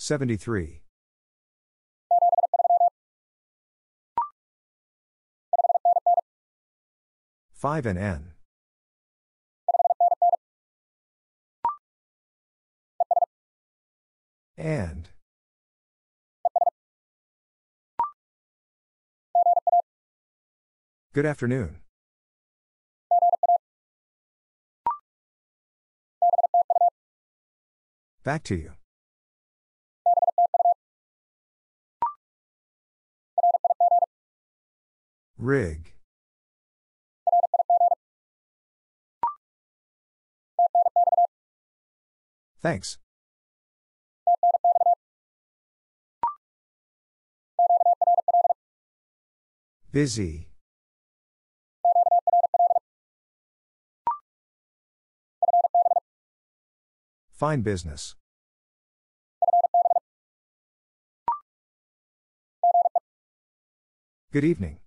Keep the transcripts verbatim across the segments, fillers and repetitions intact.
seventy-three. five and N. And. Good afternoon. Back to you. Rig. Thanks. Busy. Fine business. Good evening.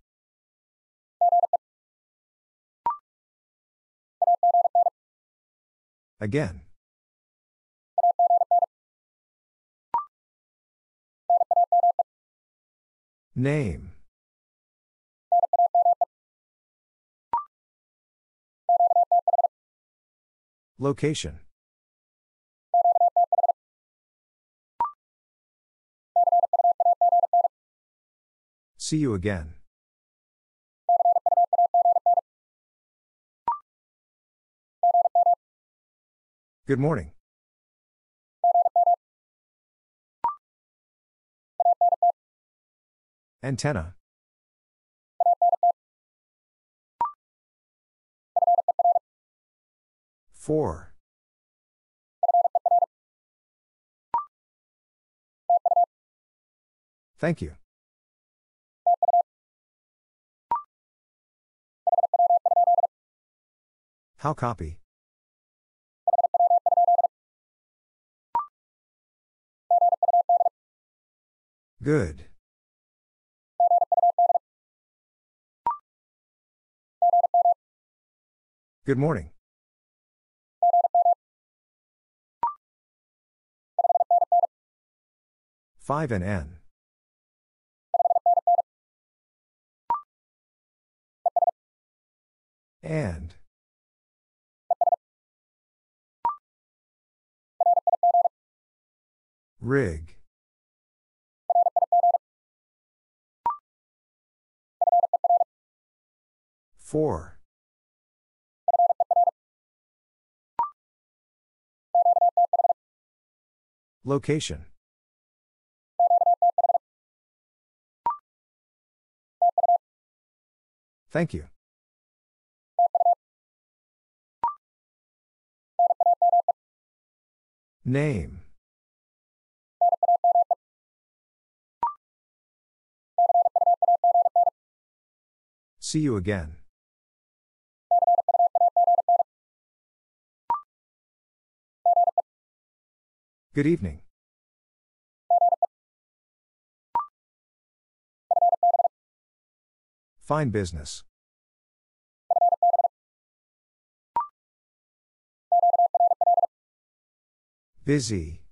Again. Name. Location. See you again. Good morning. Antenna. Four. Thank you. How copy? Good. Good morning. five and N. And. Rig. Four. Location. Thank you. Name. See you again. Good evening. Fine business. Busy.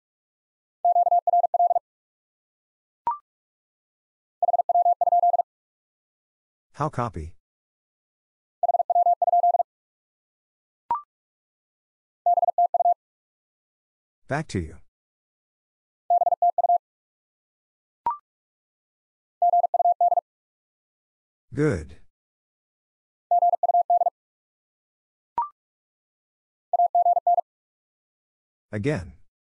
How copy? Back to you. Good. Again.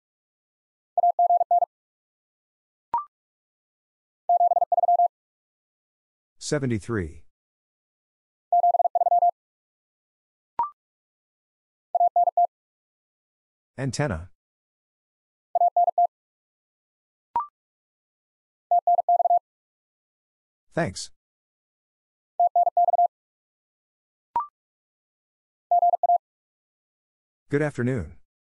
seventy-three. Antenna. Thanks. Good afternoon.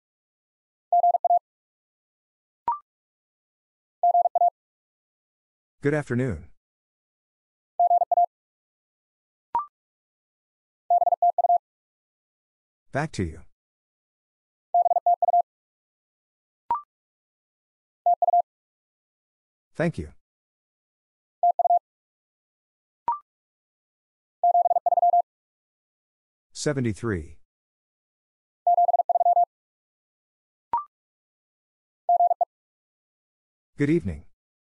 Good afternoon. Back to you. Thank you. seventy-three. Good evening.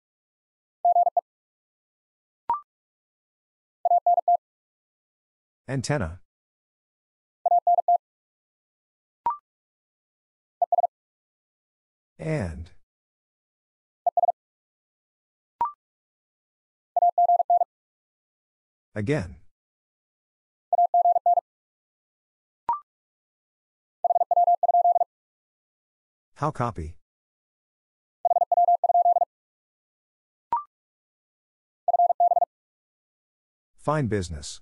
Antenna. And. Again. How copy? Fine business.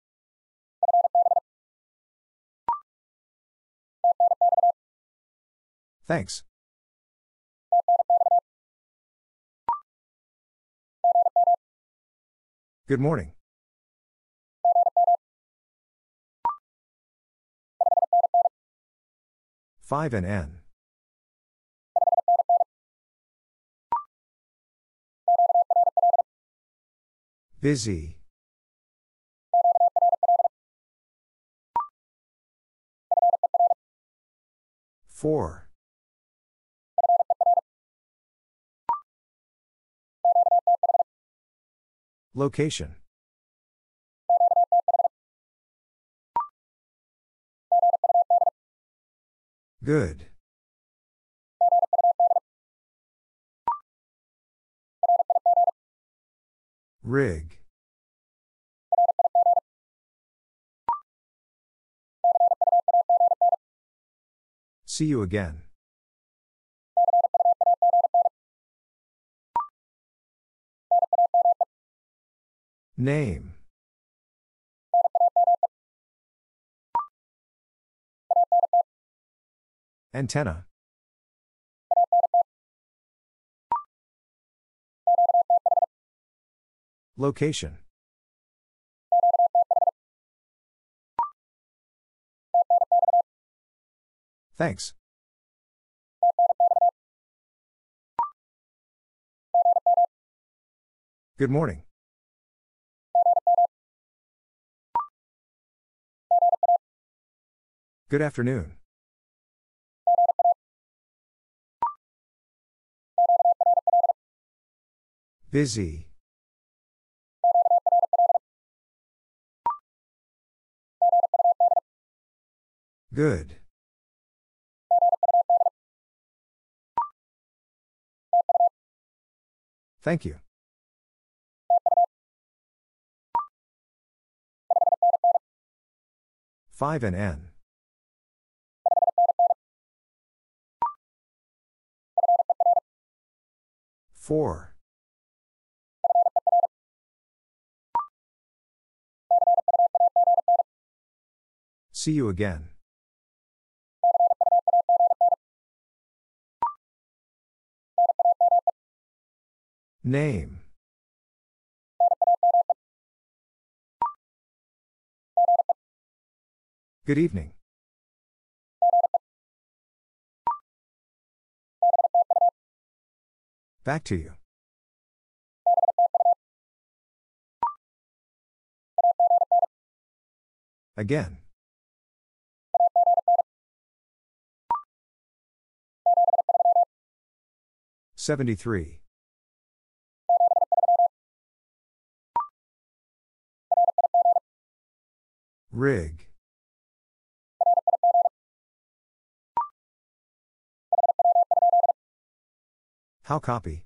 Thanks. Good morning. five and N. Busy. four. Location. Good. Rig. See you again. Name. Antenna. Location. Thanks. Good morning. Good afternoon. Busy. Good. Thank you. five and N. four. See you again. Name. Good evening. Back to you. Again. seventy-three. Rig. How copy?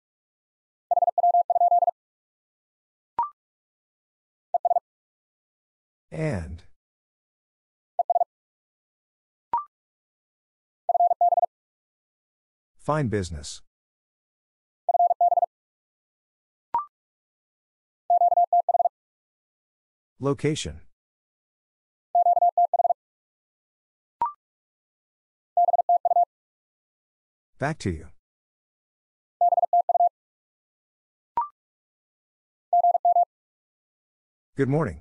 And. Fine business. Location. Back to you. Good morning.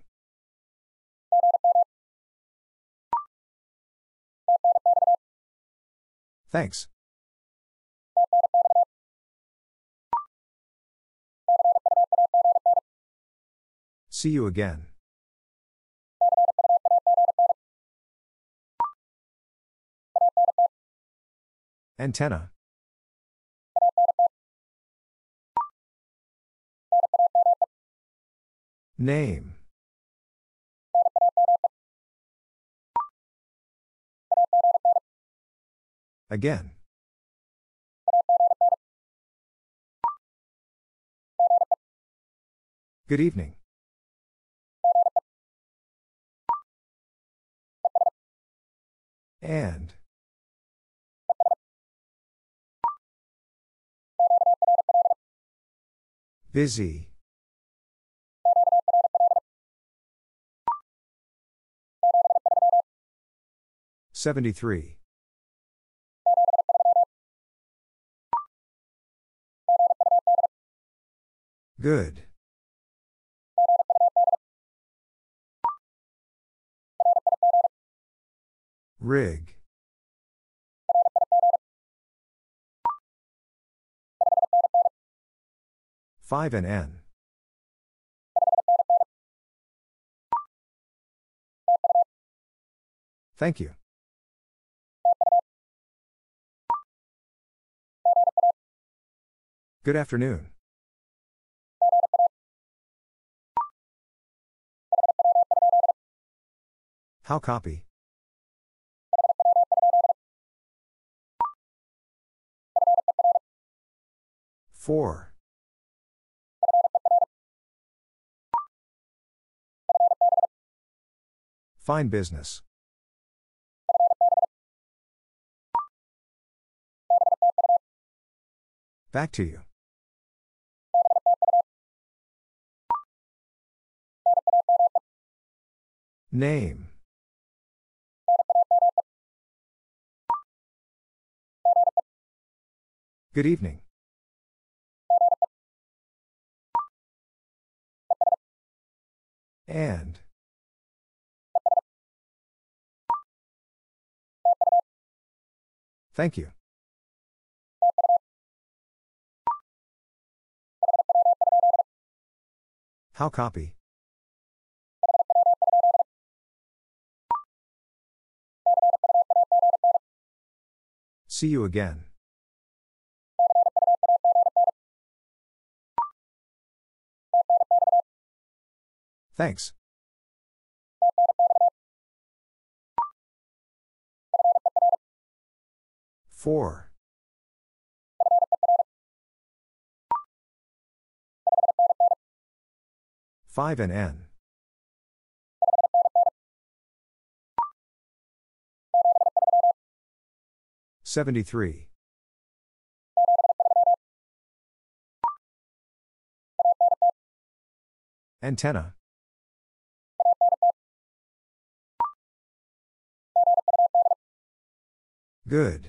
Thanks. See you again. Antenna. Name. Again. Good evening. And. Busy. seventy-three. Good. Rig. five and N. Thank you. Good afternoon. How copy? Four. Fine business. Back to you. Name. Good evening. And. Thank you. How copy? See you again. Thanks. Four. Five and N. Seventy-three. Antenna. Good.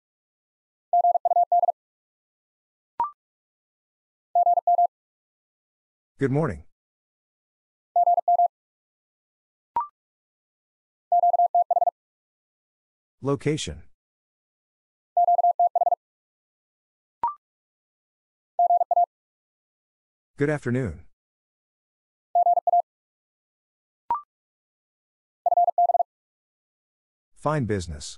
Good morning. Location. Good afternoon. Fine business.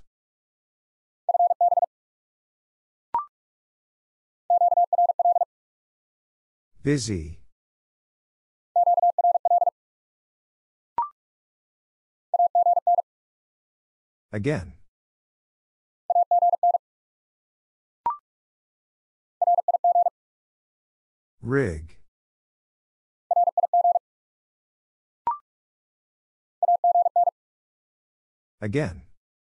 Busy. Again. Rig. Again.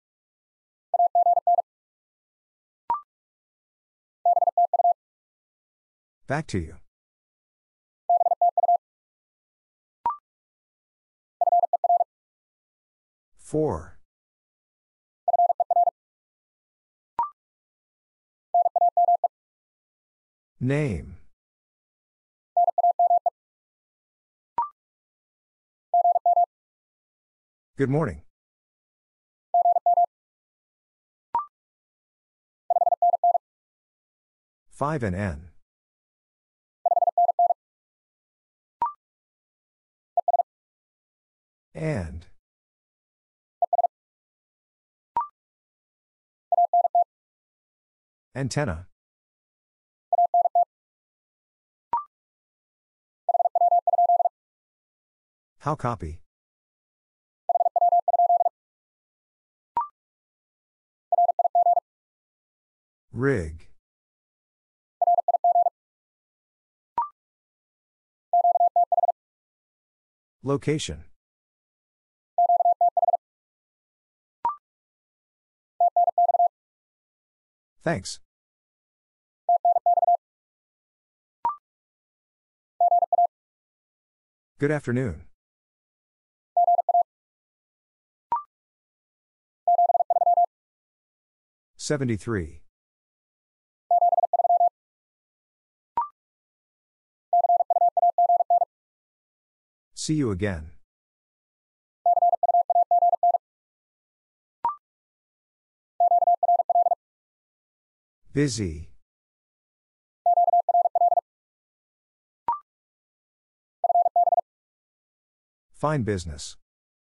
Back to you. Four. Name. Good morning. Five and N. And. Antenna. How copy? Rig. Location. Thanks. Good afternoon. seventy-three. See you again. Busy. Fine business.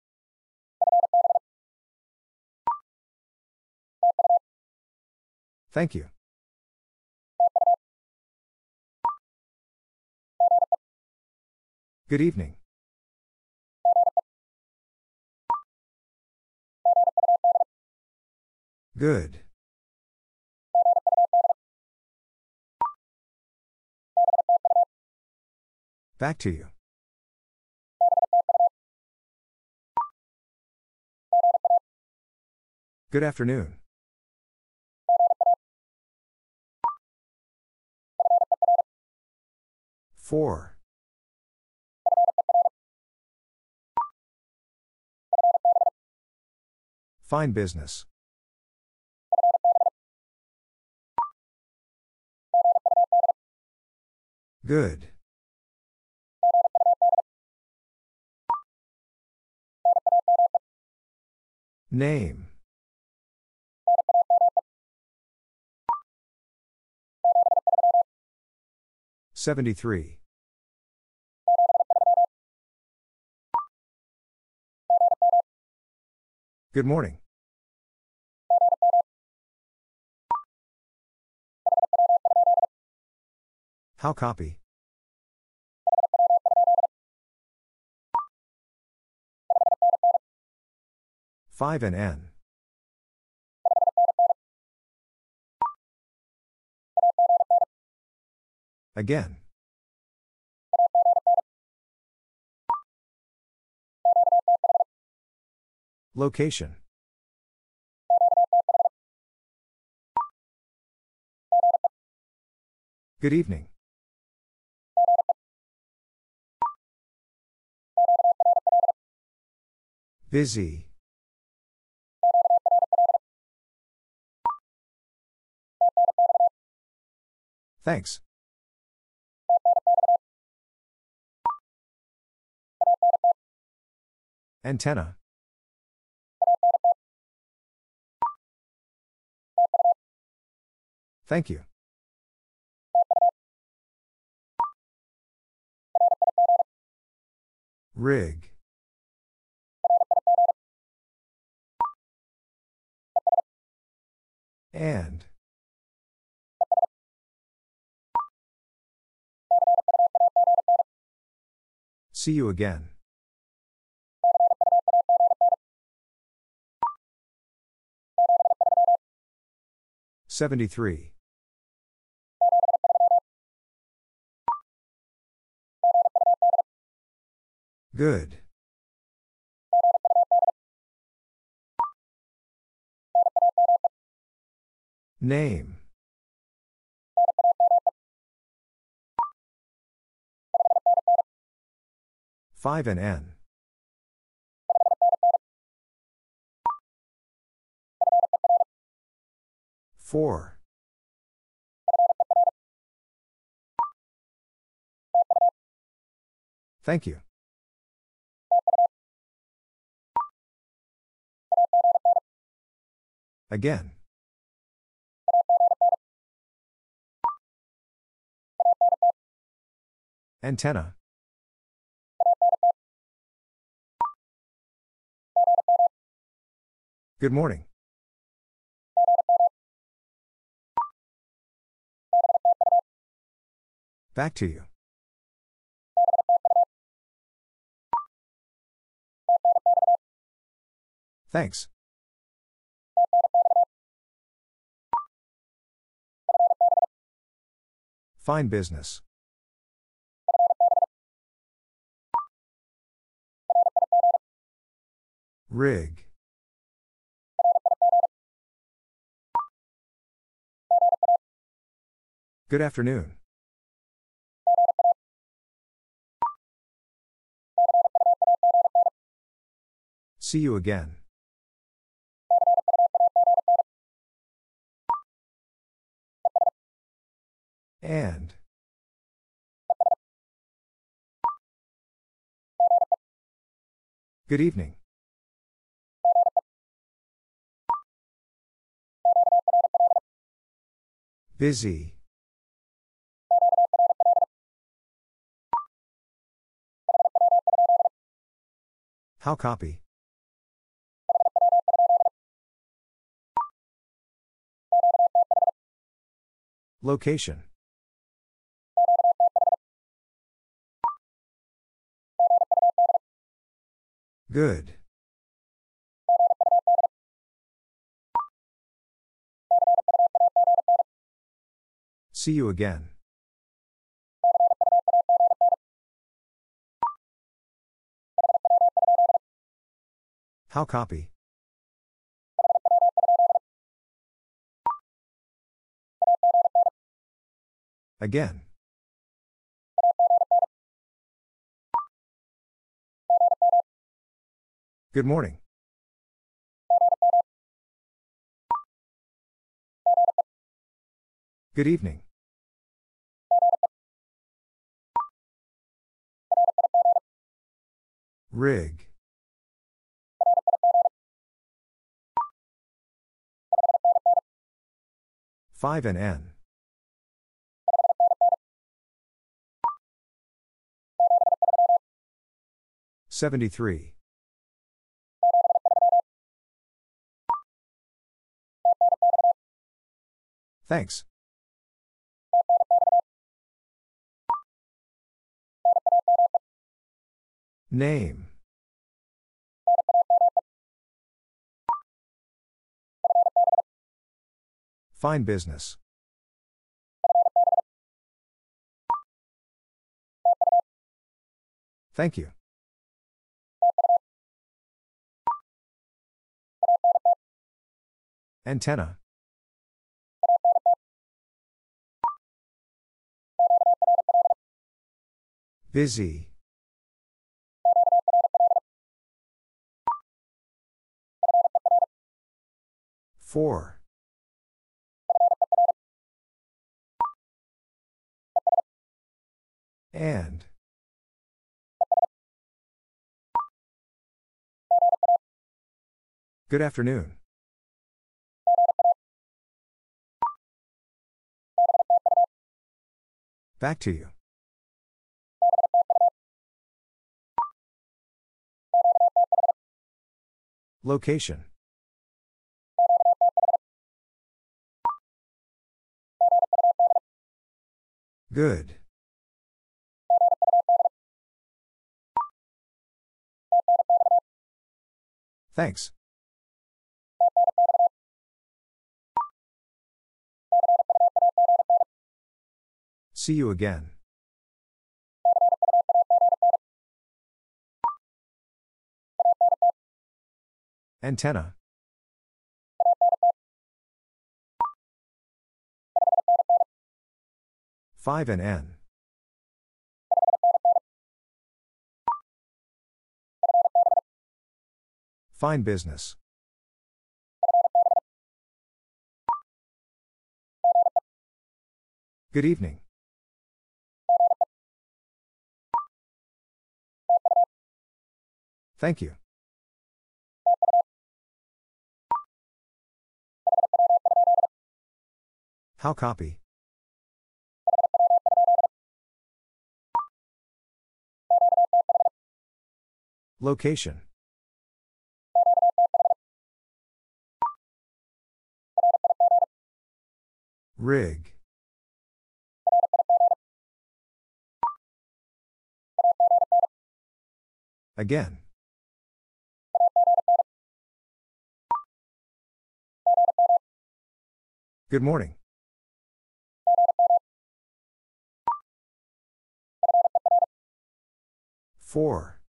Thank you. Good evening. Good. Back to you. Good afternoon. Four. Fine business. Good. Name. seventy-three. Good morning. How copy? five and N. Again. Location. Good evening. Busy. Thanks. Antenna. Thank you. Rig. And. See you again. seventy-three. Good. Name. five and N. four. Thank you. Again. Antenna. Good morning. Back to you. Thanks. Fine business. Rig. Good afternoon. See you again. And. Good evening. Busy. How copy? Location. Good. See you again. How copy? Again. Good morning. Good evening. Rig. Five and N. Seventy-three. Thanks. Name. Fine business. Thank you. Antenna. Busy. Four. And. Good afternoon. Back to you. Location. Good. Thanks. See you again. Antenna. Five and N. Fine business. Good evening. Thank you. How copy? Location. Rig. Again. Good morning. Four.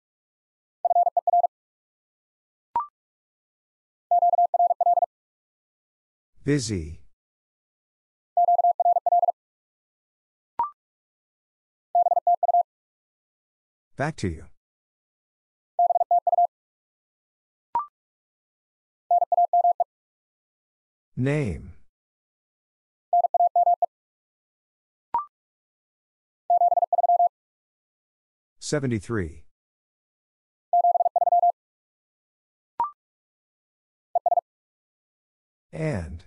Busy. Back to you. Name. Seventy-three. And.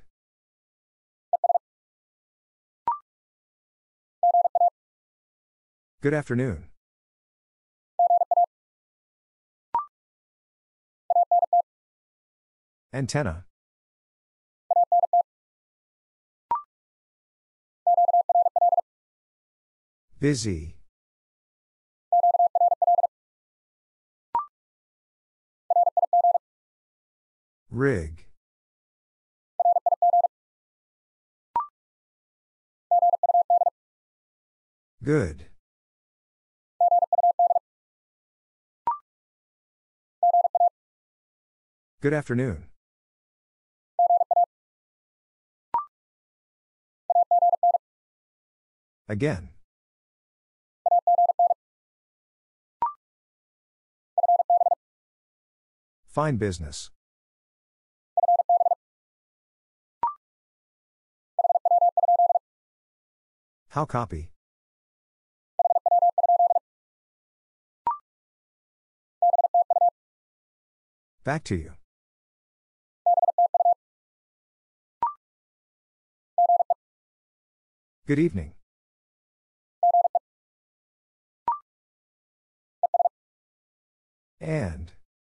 Good afternoon. Antenna. Busy. Rig. Good. Good afternoon. Again. Fine business. How copy? Back to you. Good evening. And.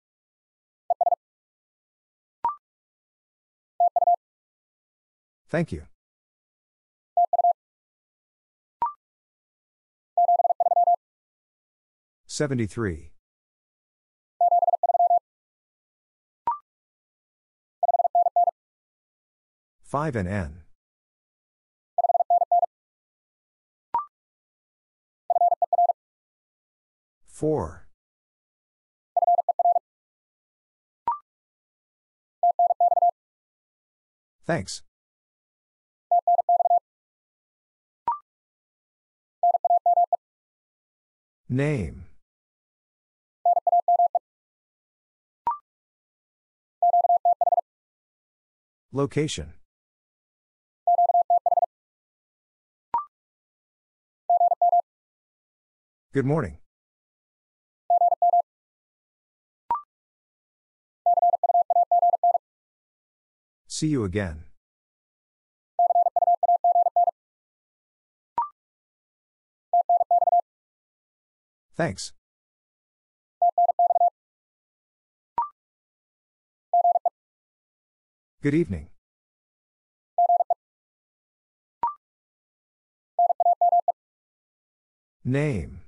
Thank you. Seventy-three. Five and N. Four. Thanks. Name. Location. Good morning. See you again. Thanks. Good evening. Name.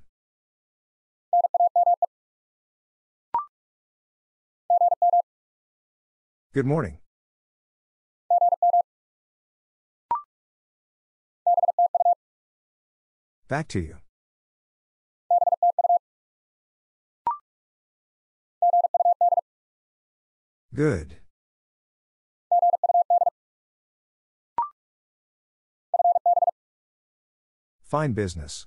Good morning. Back to you. Good. Fine business.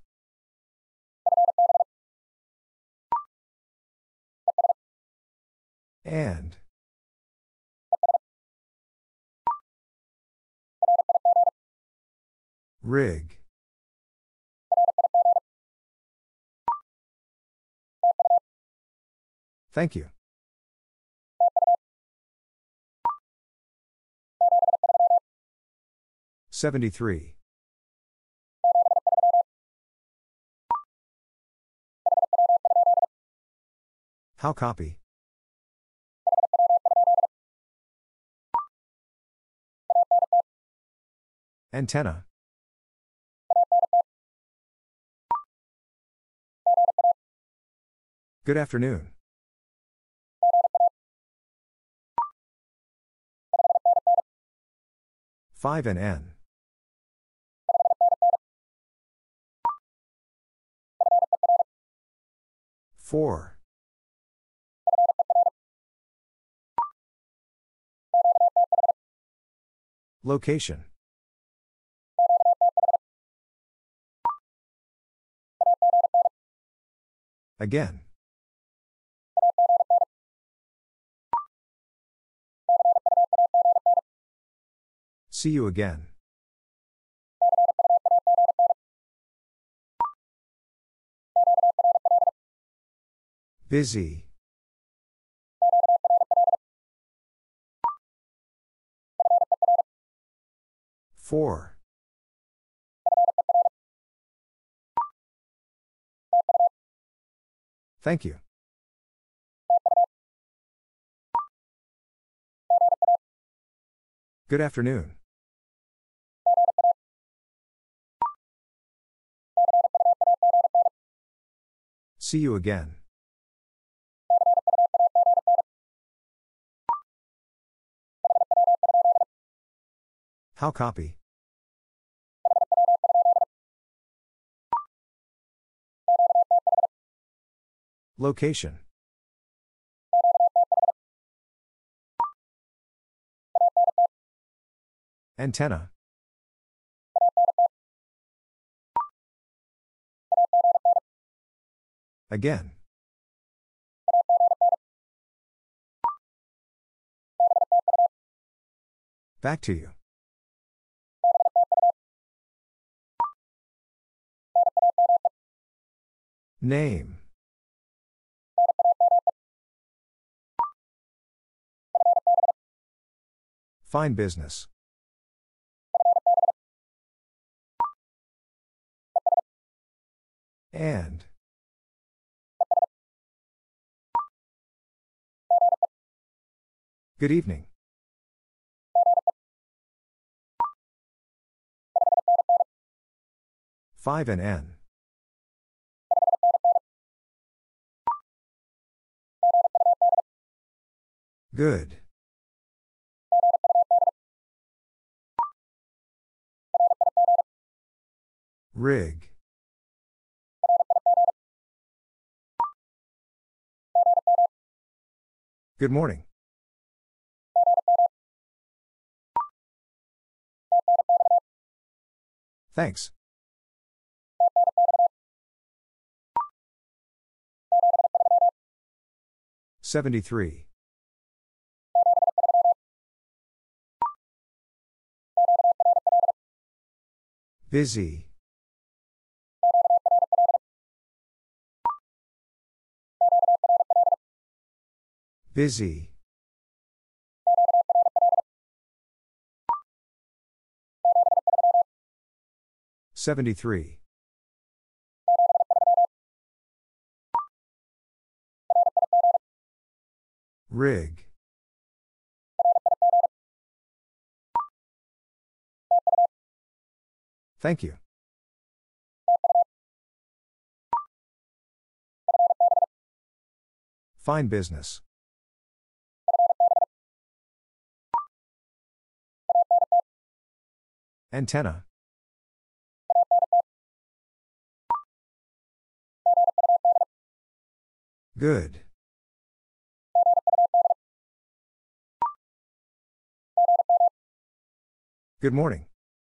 And. Rig. Thank you. Seventy-three. How copy? Antenna. Good afternoon. five and N. four. Location. Again. See you again. Busy. Four. Thank you. Good afternoon. See you again. How copy? Location. Antenna. Again. Back to you. Name. Fine business. And. Good evening. five and N. Good. Rig. Good morning. Thanks. seventy-three. Busy. Busy. seventy-three. Rig. Thank you. Fine business. Antenna. Good. Good morning.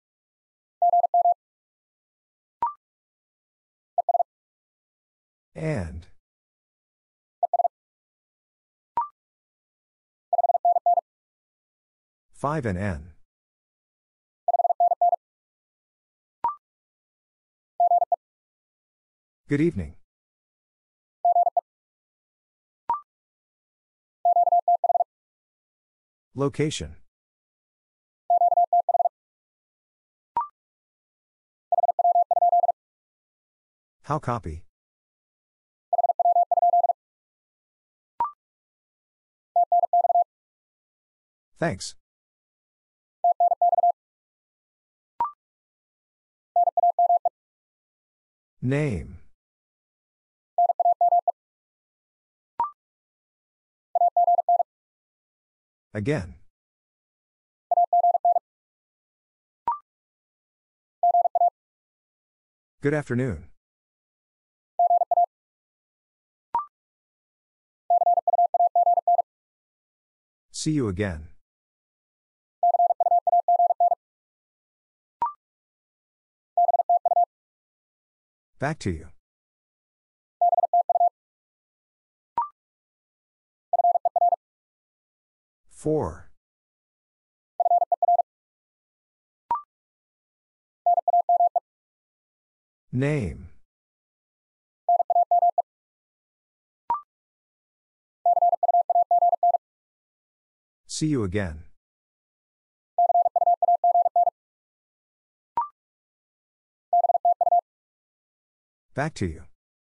And. five and N. Good evening. Location. How copy? Thanks. Name. Again. Good afternoon. See you again. Back to you. Four. Name. See you again. Back to you.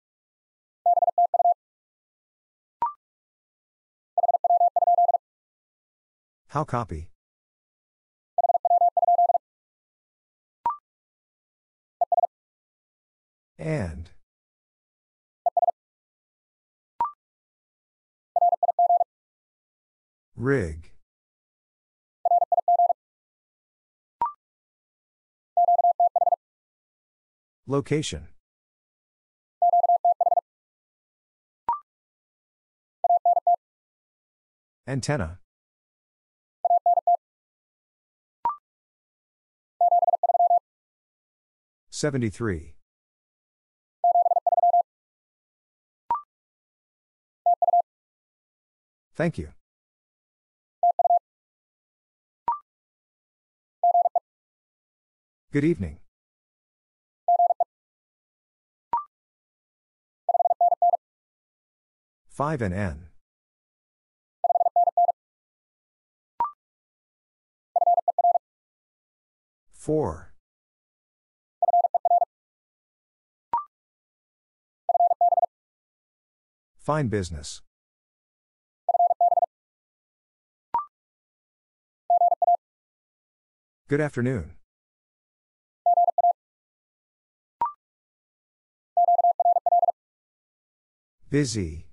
How copy? And. Rig. Location. Antenna. Seventy-three. Thank you. Good evening. Five and N. Four. Fine business. Good afternoon. Busy.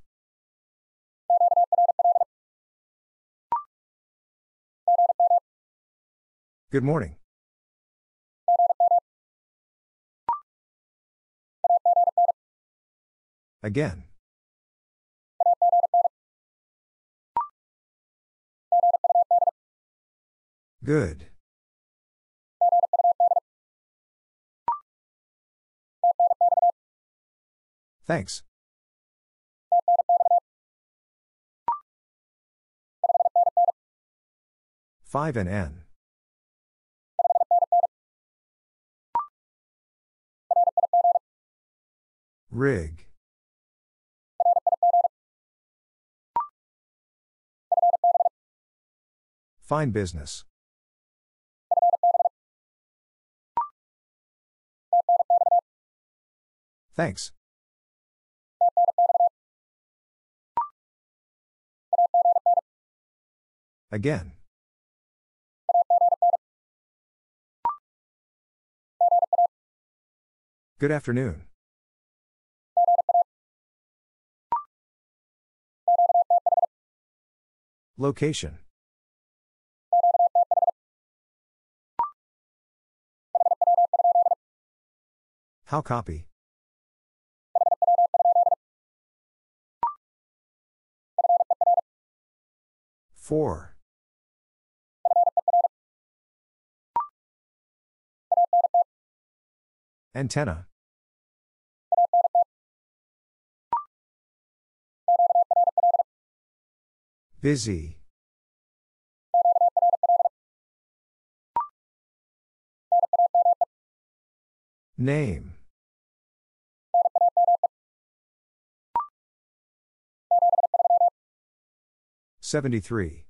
Good morning. Again. Good. Thanks. Five and N. Rig. Fine business. Thanks. Again. Good afternoon. Location. How copy? Four. Antenna. Busy. Name. Seventy-three.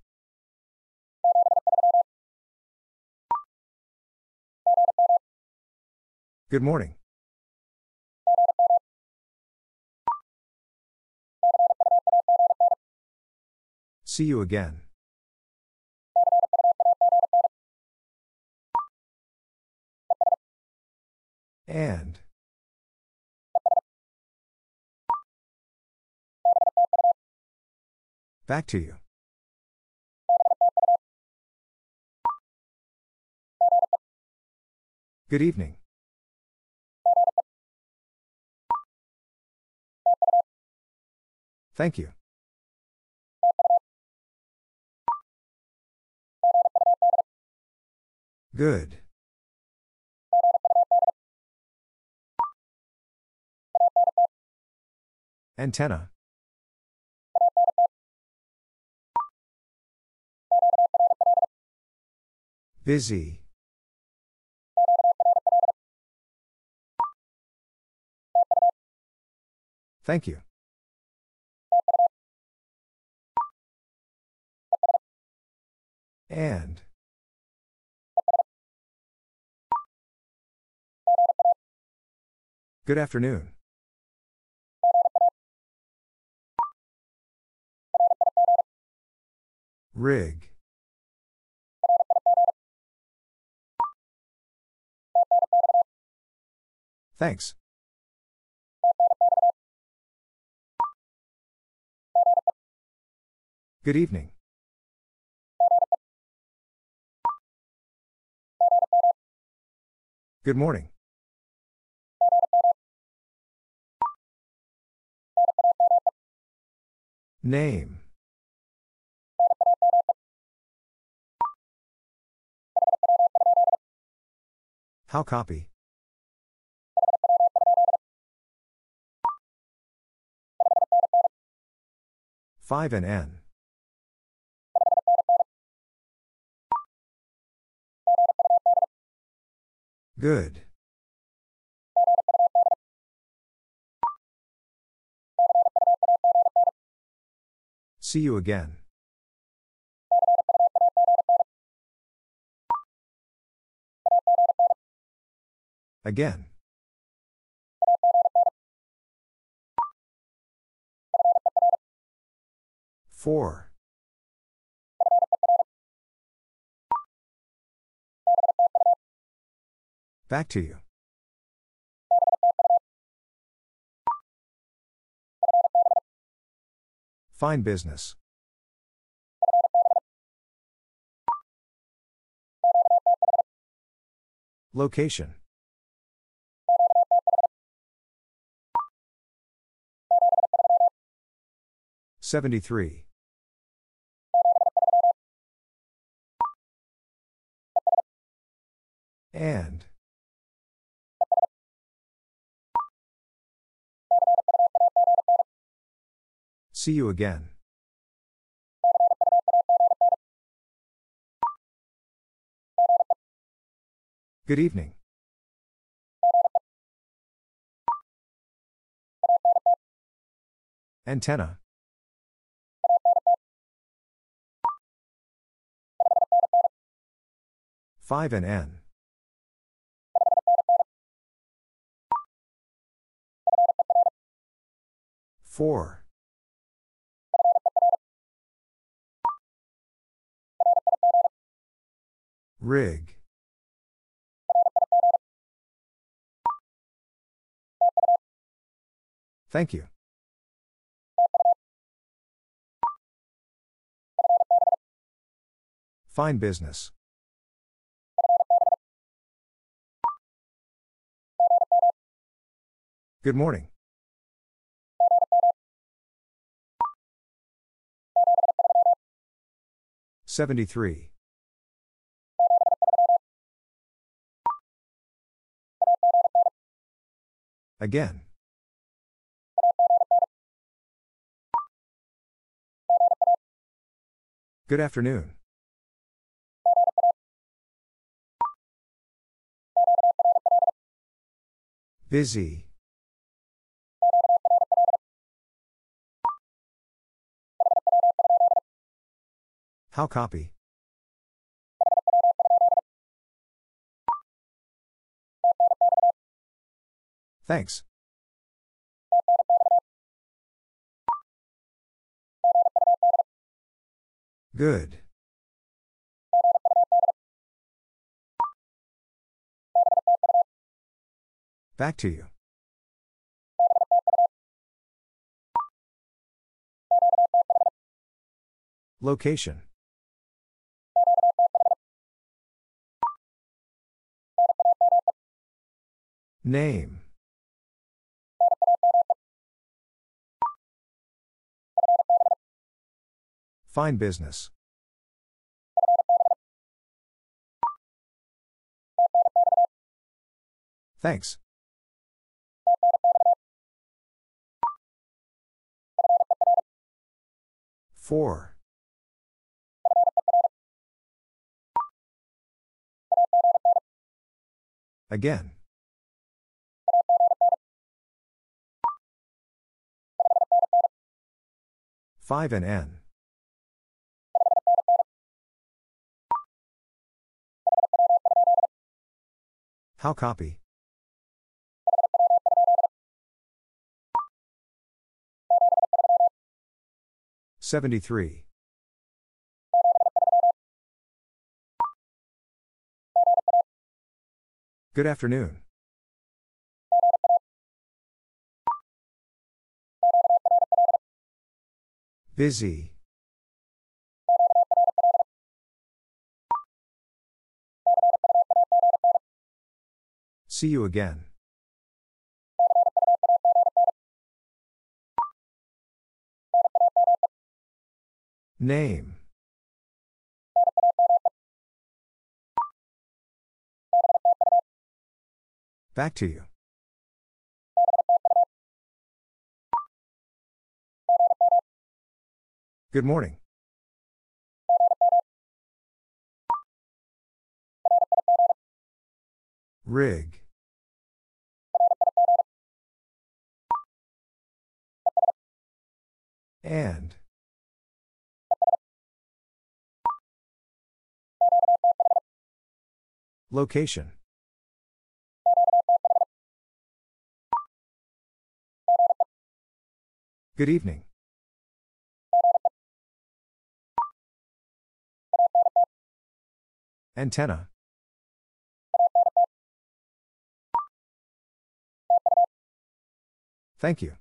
Good morning. See you again. And. Back to you. Good evening. Thank you. Good. Antenna. Busy. Thank you. And. Good afternoon. Rig. Thanks. Good evening. Good morning. Name. How copy? five and N. Good. See you again. Again. Four. Back to you. Fine business. Location. seventy-three. And. See you again. Good evening. Antenna. five and N. four. Rig. Thank you. Fine business. Good morning. seventy-three. Again. Good afternoon. Busy. How copy? Thanks. Good. Back to you. Location. Name. Fine business. Thanks. Four. Again. Five and N. How copy? Seventy-three. Good afternoon. Busy. See you again. Name. Back to you. Good morning. Rig. And. Location. Good evening. Antenna. Thank you.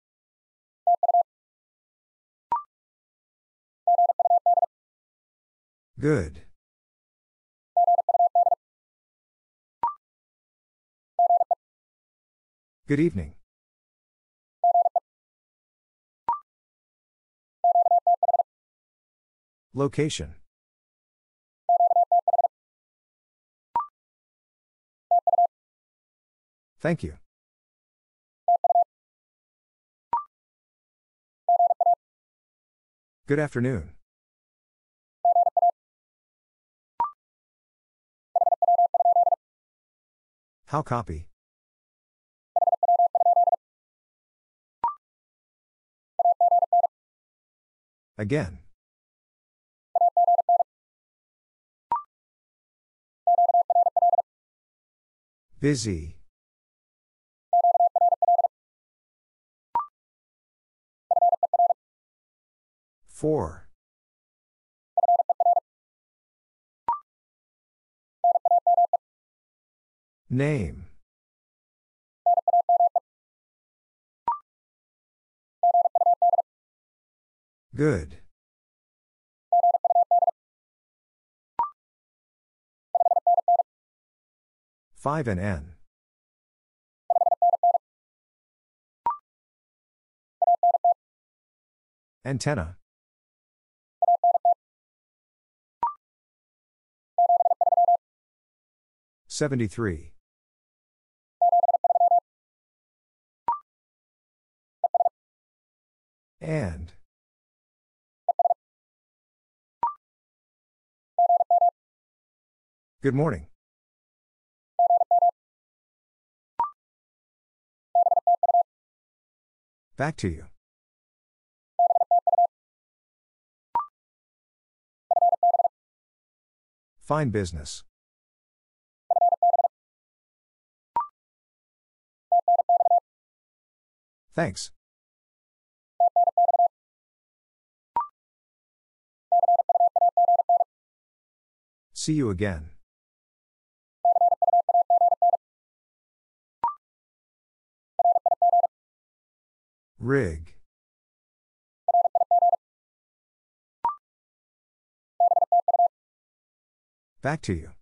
Good. Good evening. Location. Thank you. Good afternoon. How copy? Again. Busy. Four. Name. Good. Five and N. Antenna. Seventy-three. And. Good morning. Back to you. Fine business. Thanks. See you again. Rig. Back to you.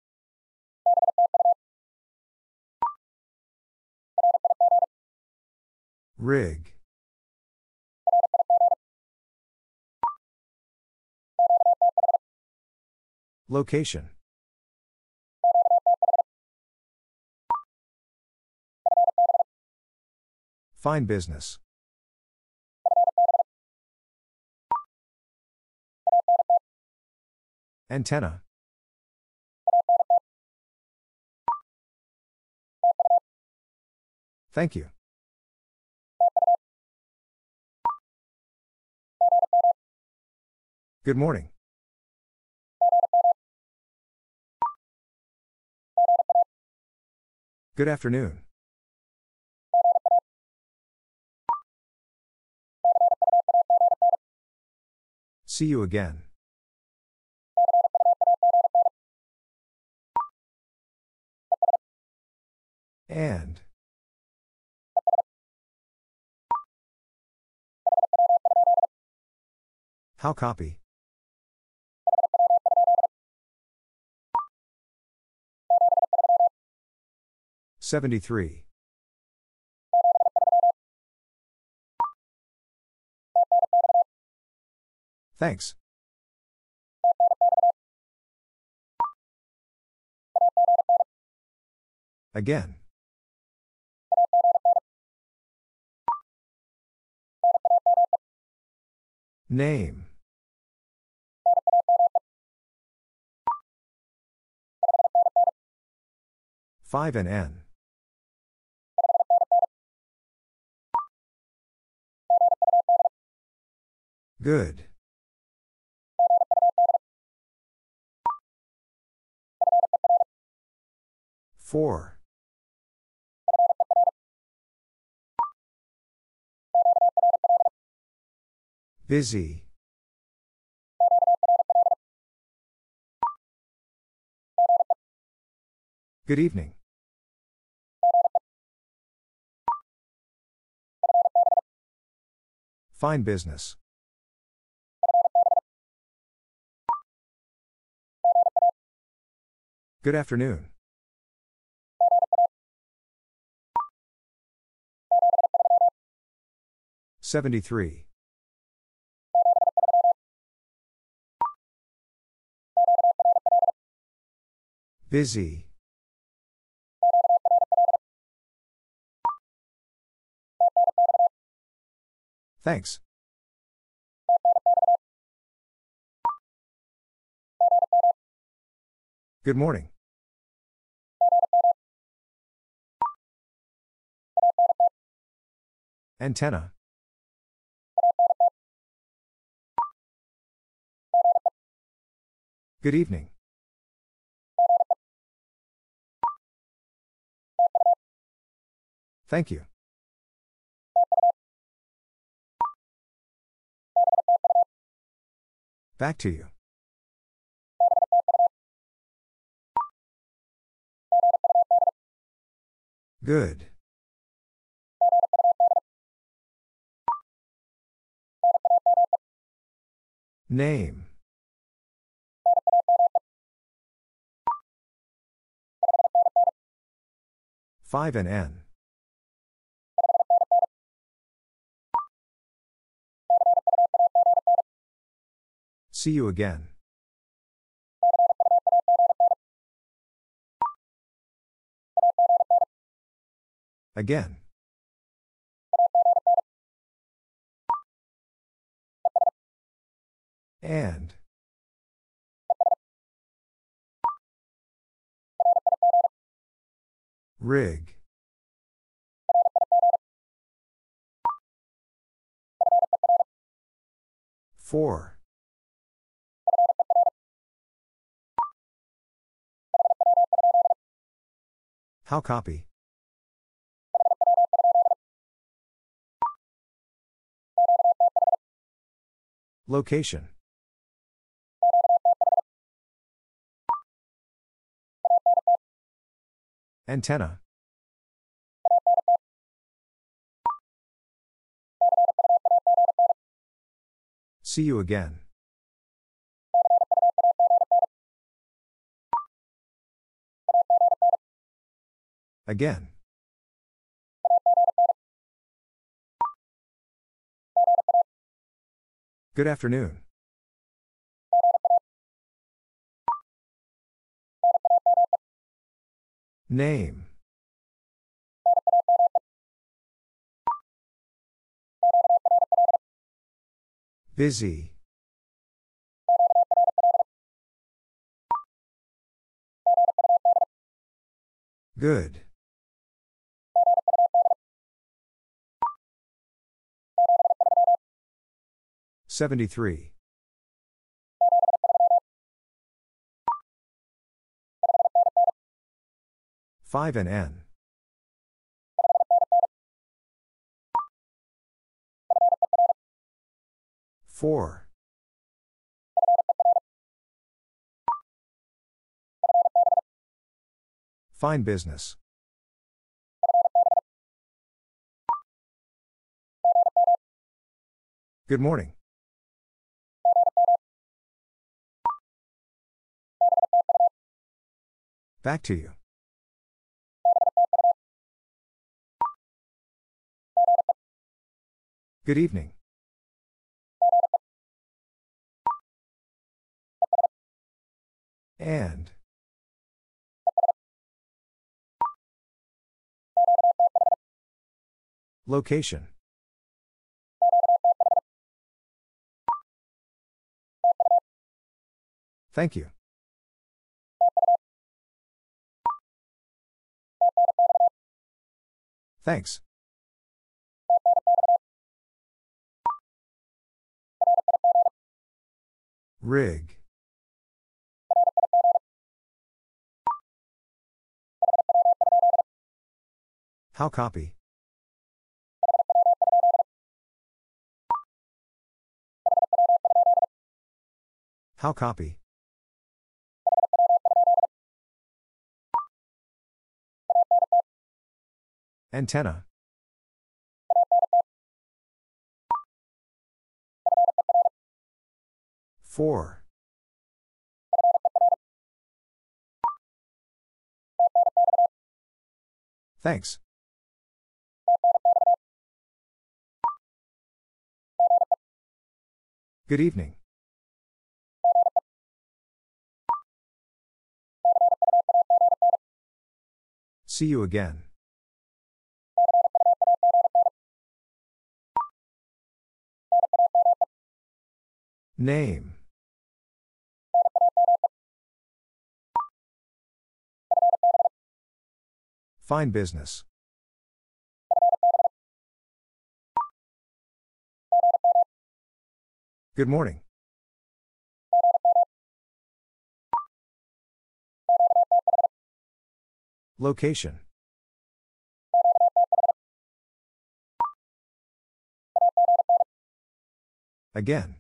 Rig. Location. Fine business. Antenna. Thank you. Good morning. Good afternoon. See you again. And. How copy? seventy-three. Thanks. Again. Name. five and N. Good. Four. Busy. Good evening. Fine business. Good afternoon. seventy-three. Busy. Thanks. Good morning. Antenna. Good evening. Thank you. Back to you. Good. Name. five and N. See you again. Again. And. Rig. Four. How copy? Location. Antenna. See you again. Again. Good afternoon. Name. Busy. Good. seventy-three. five and N. four. Fine business. Good morning. Back to you. Good evening. And. Location. Thank you. Thanks. Rig. How copy? How copy? Antenna. Four. Thanks. Good evening. See you again. Name. Fine business. Good morning. Location. Again.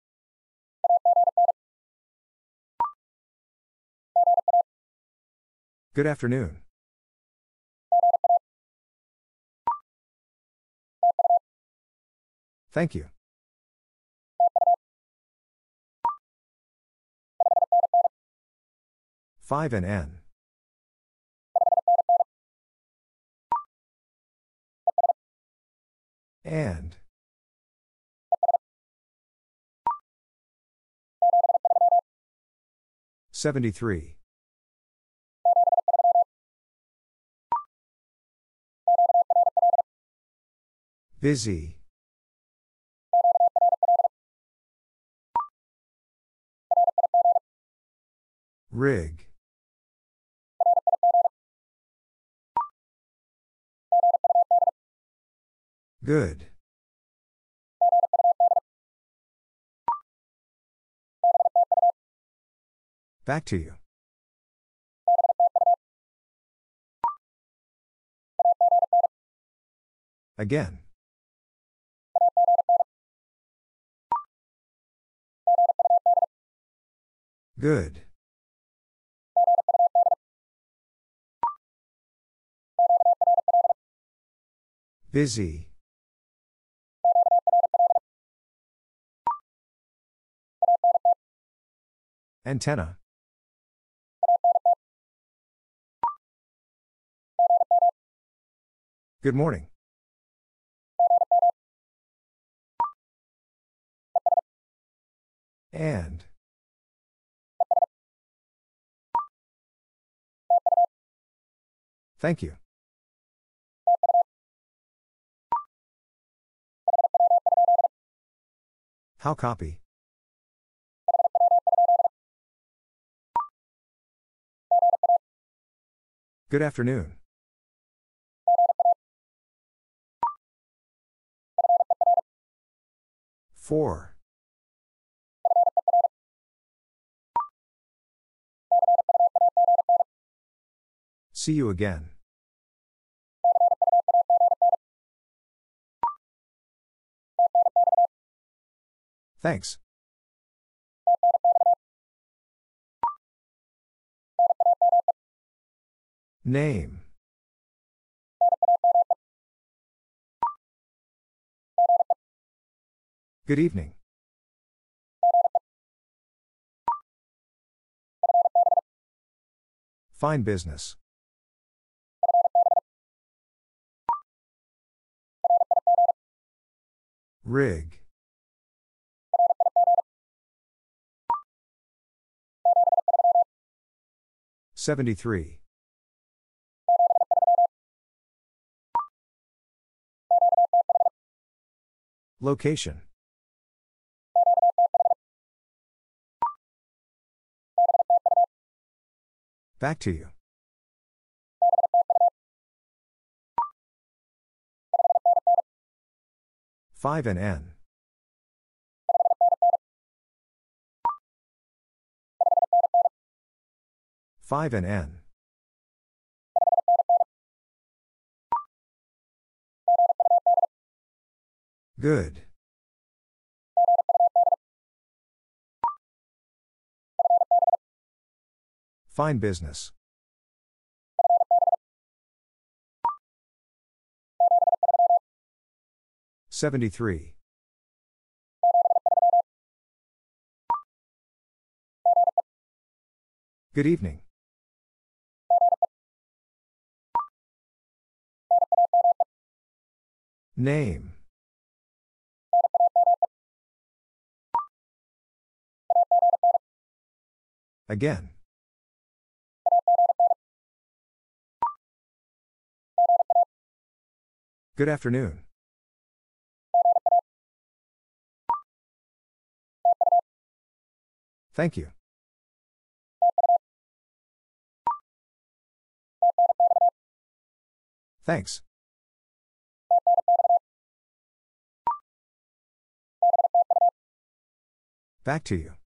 Good afternoon. Thank you. five and N. And. seventy-three. Busy. Rig. Good. Back to you. Again. Good. Busy. Antenna. Good morning. And. Thank you. How copy? Good afternoon. Four. See you again. Thanks. Name. Good evening. Fine business. Rig. Seventy-three. Location. Back to you. Five and N. Five and N. Good. Fine business. Seventy-three. Good evening. Name. Again. Good afternoon. Thank you. Thanks. Back to you.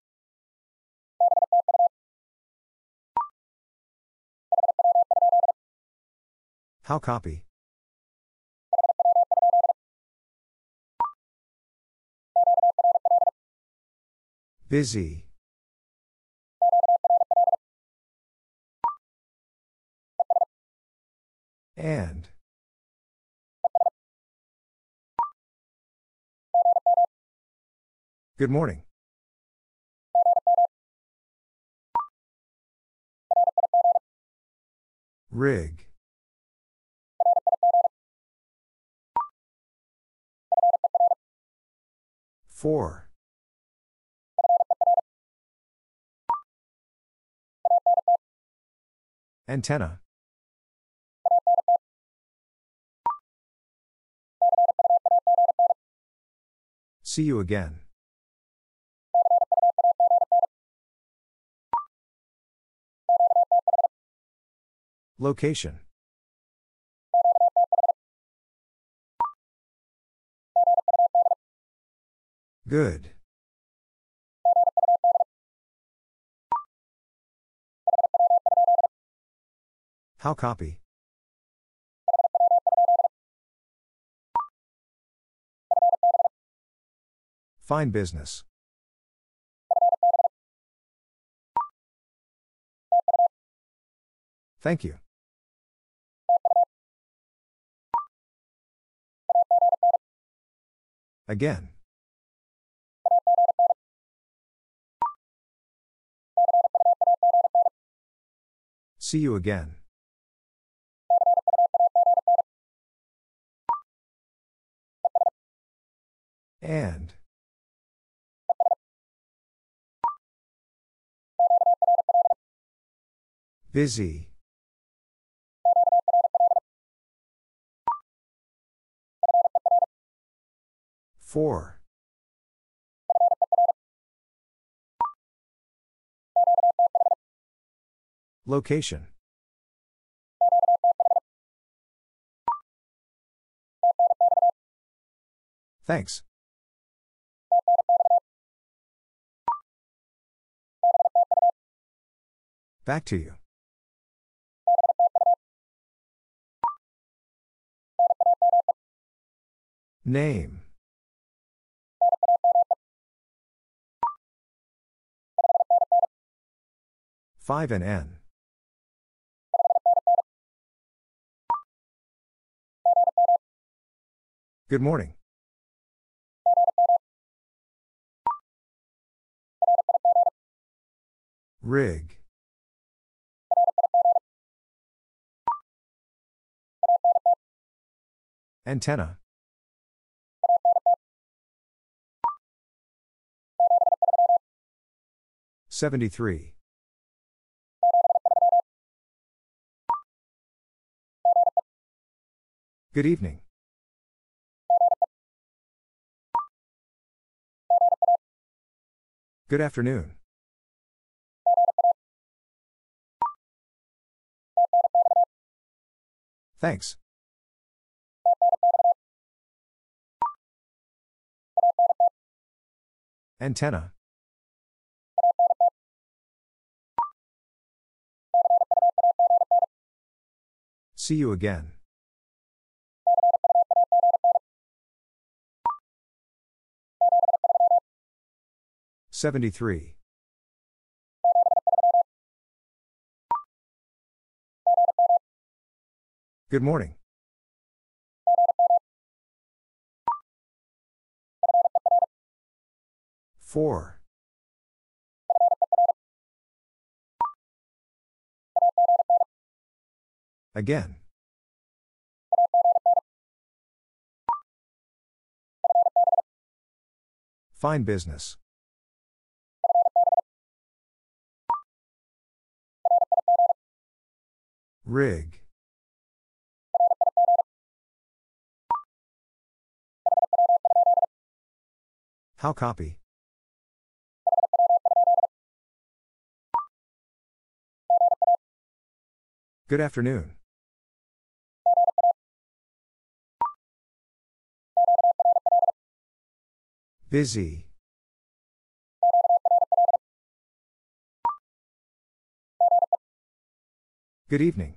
How copy? Busy. And. Good morning. Rig. Four. Antenna. See you again. Location. Good. How copy? Fine business. Thank you. Again. See you again. And. Busy. Four. Location. Thanks. Back to you. Name. Five and N. Good morning. Rig. Antenna. Seventy-three. Good evening. Good afternoon. Thanks. Antenna. See you again. Seventy-three. Good morning. Four. Again. Fine business. Rig. How copy? Good afternoon. Busy. Good evening.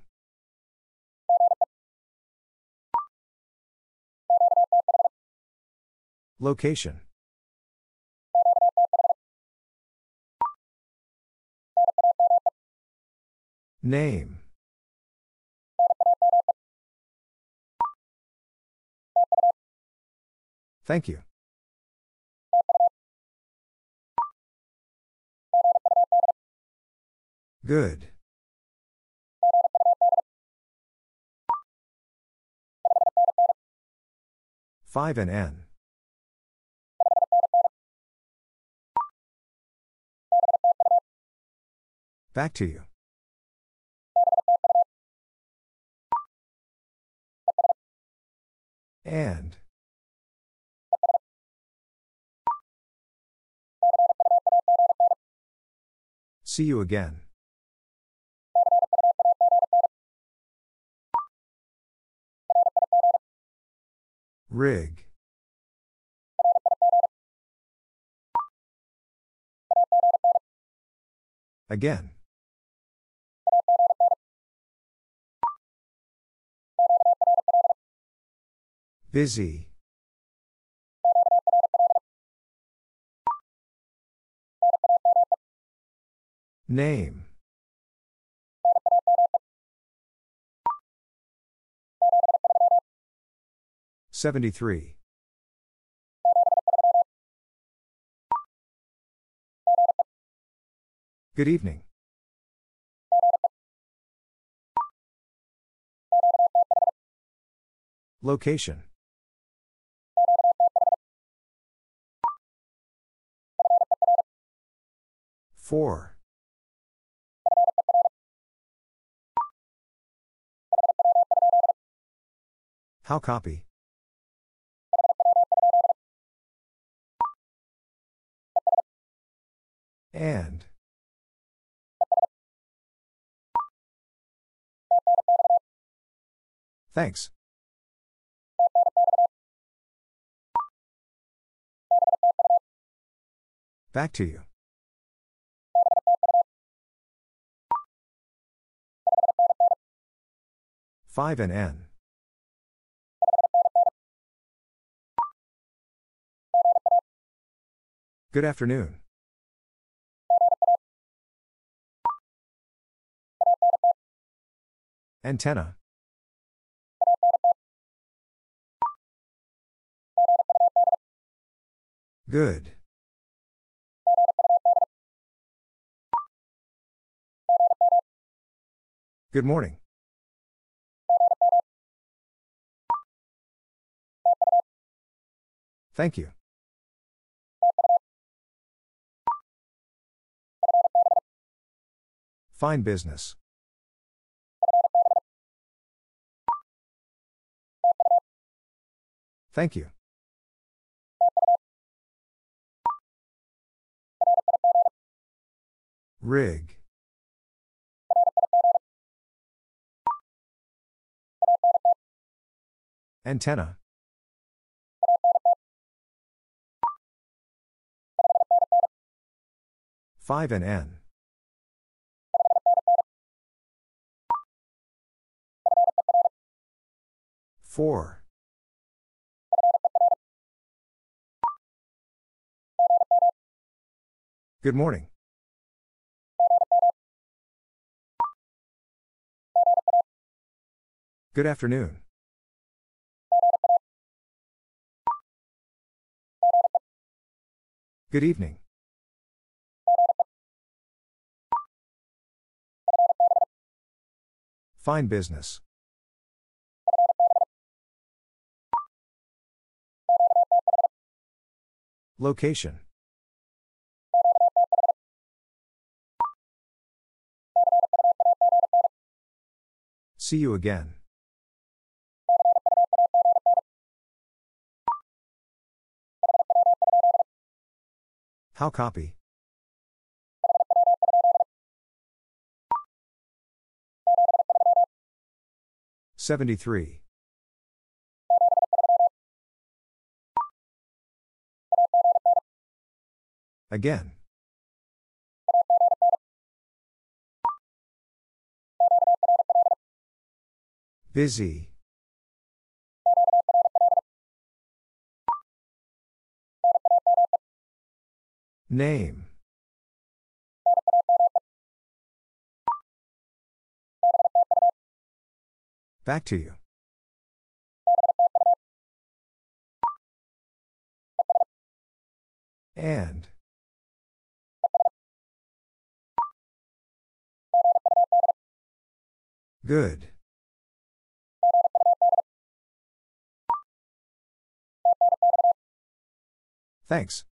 Location. Name. Thank you. Good. Five and N. Back to you. And. See you again. Rig. Again. Busy. Name. Seventy-three. Good evening. Location. Four. How copy? And. Thanks. Back to you. Five and N. Good afternoon. Antenna. Good. Good morning. Thank you. Fine business. Thank you. Rig. Antenna. Five and N. Four. Good morning. Good afternoon. Good evening. Fine business. Location. See you again. How copy? Seventy-three. Again. Busy. Name. Back to you. And. Good. Thanks.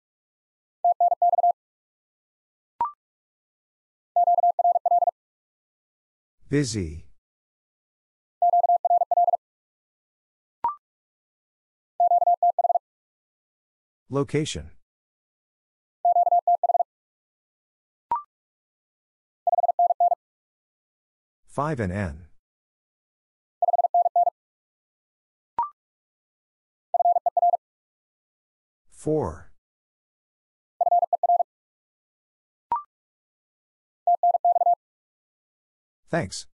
Busy. Location. Five and N. Four. Thanks.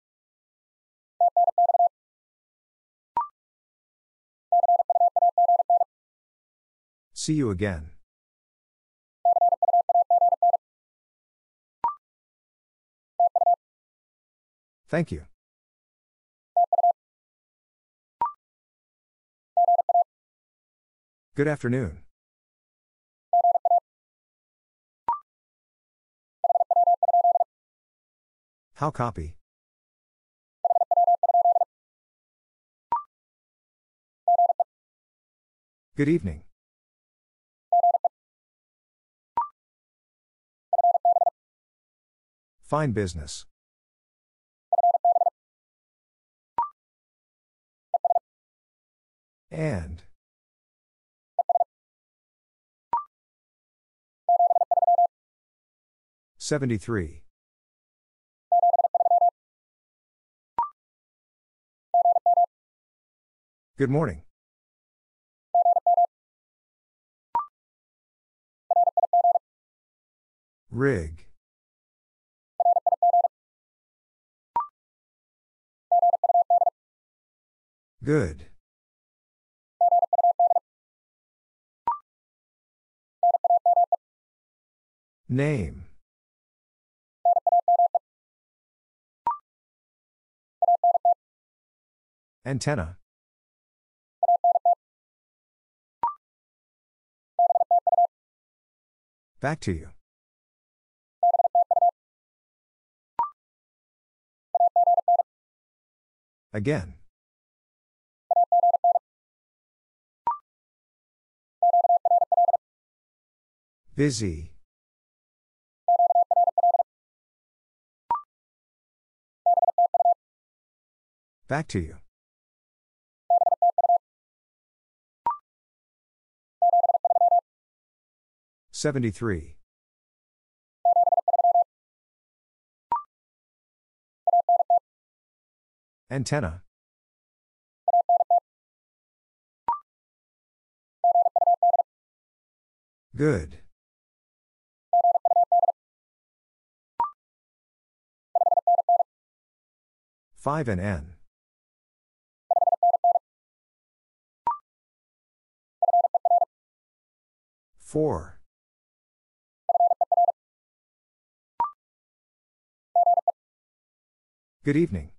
See you again. Thank you. Good afternoon. How copy? Good evening. Fine business. And. seventy-three. Good morning. Rig. Good. Name. Antenna. Back to you. Again. Busy. Back to you. seventy-three. Antenna. Good. five and N. four. Good evening.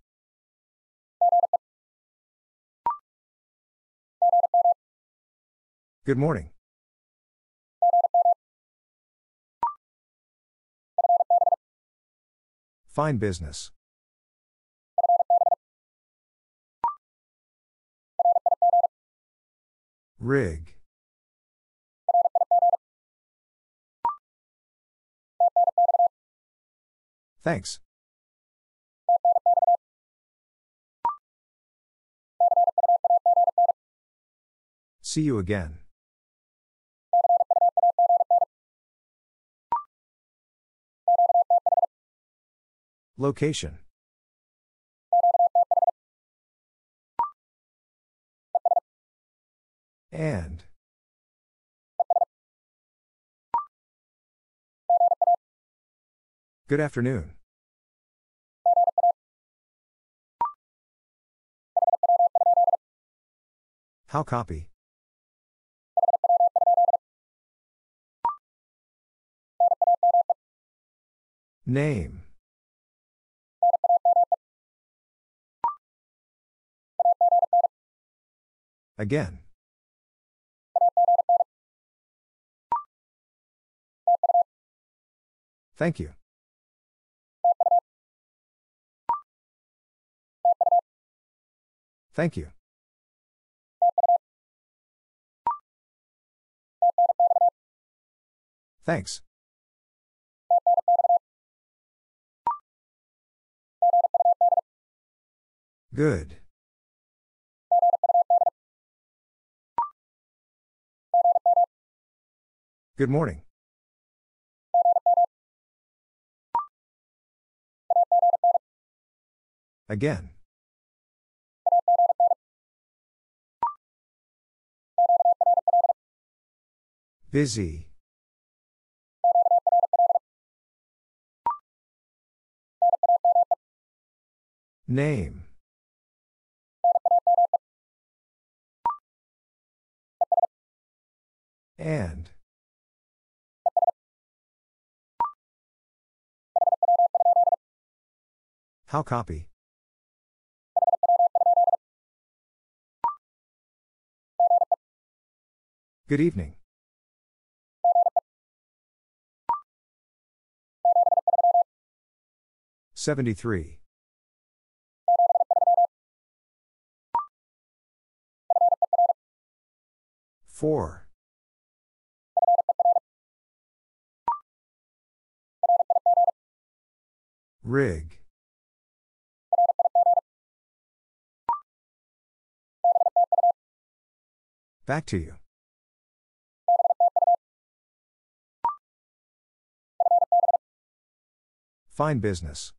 Good morning. Fine business. Rig. Thanks. See you again. Location. And. Good afternoon. How copy? Name. Again. Thank you. Thank you. Thanks. Good. Good morning. Again. Busy. Name. And. How copy? Good evening. seventy-three. four. Rig. Back to you. Fine business.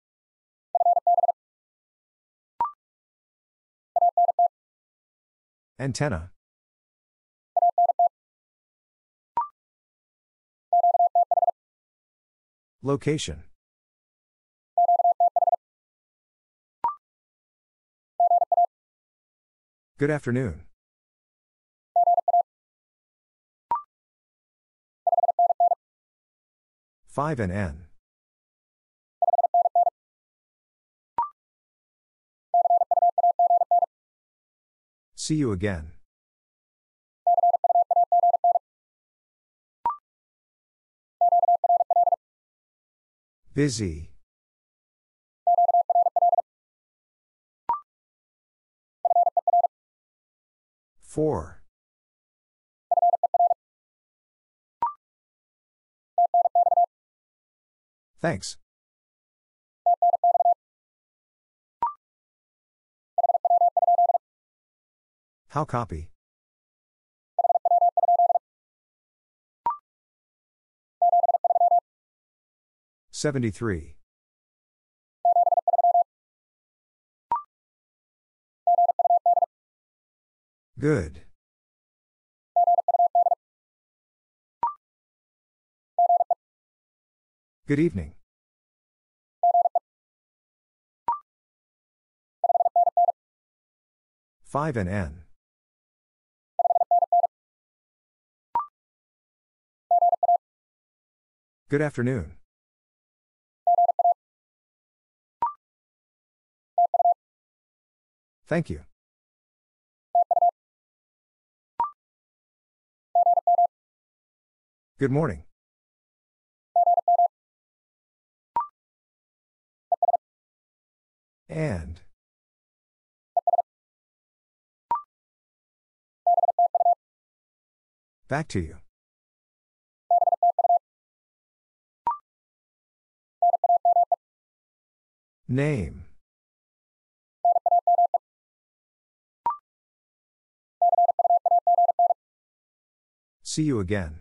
Antenna. Location. Good afternoon. five and N. See you again. Busy. Four. Thanks. How copy? seventy-three. Good. Good evening. five and N. Good afternoon. Thank you. Good morning. And. Back to you. Name. See you again.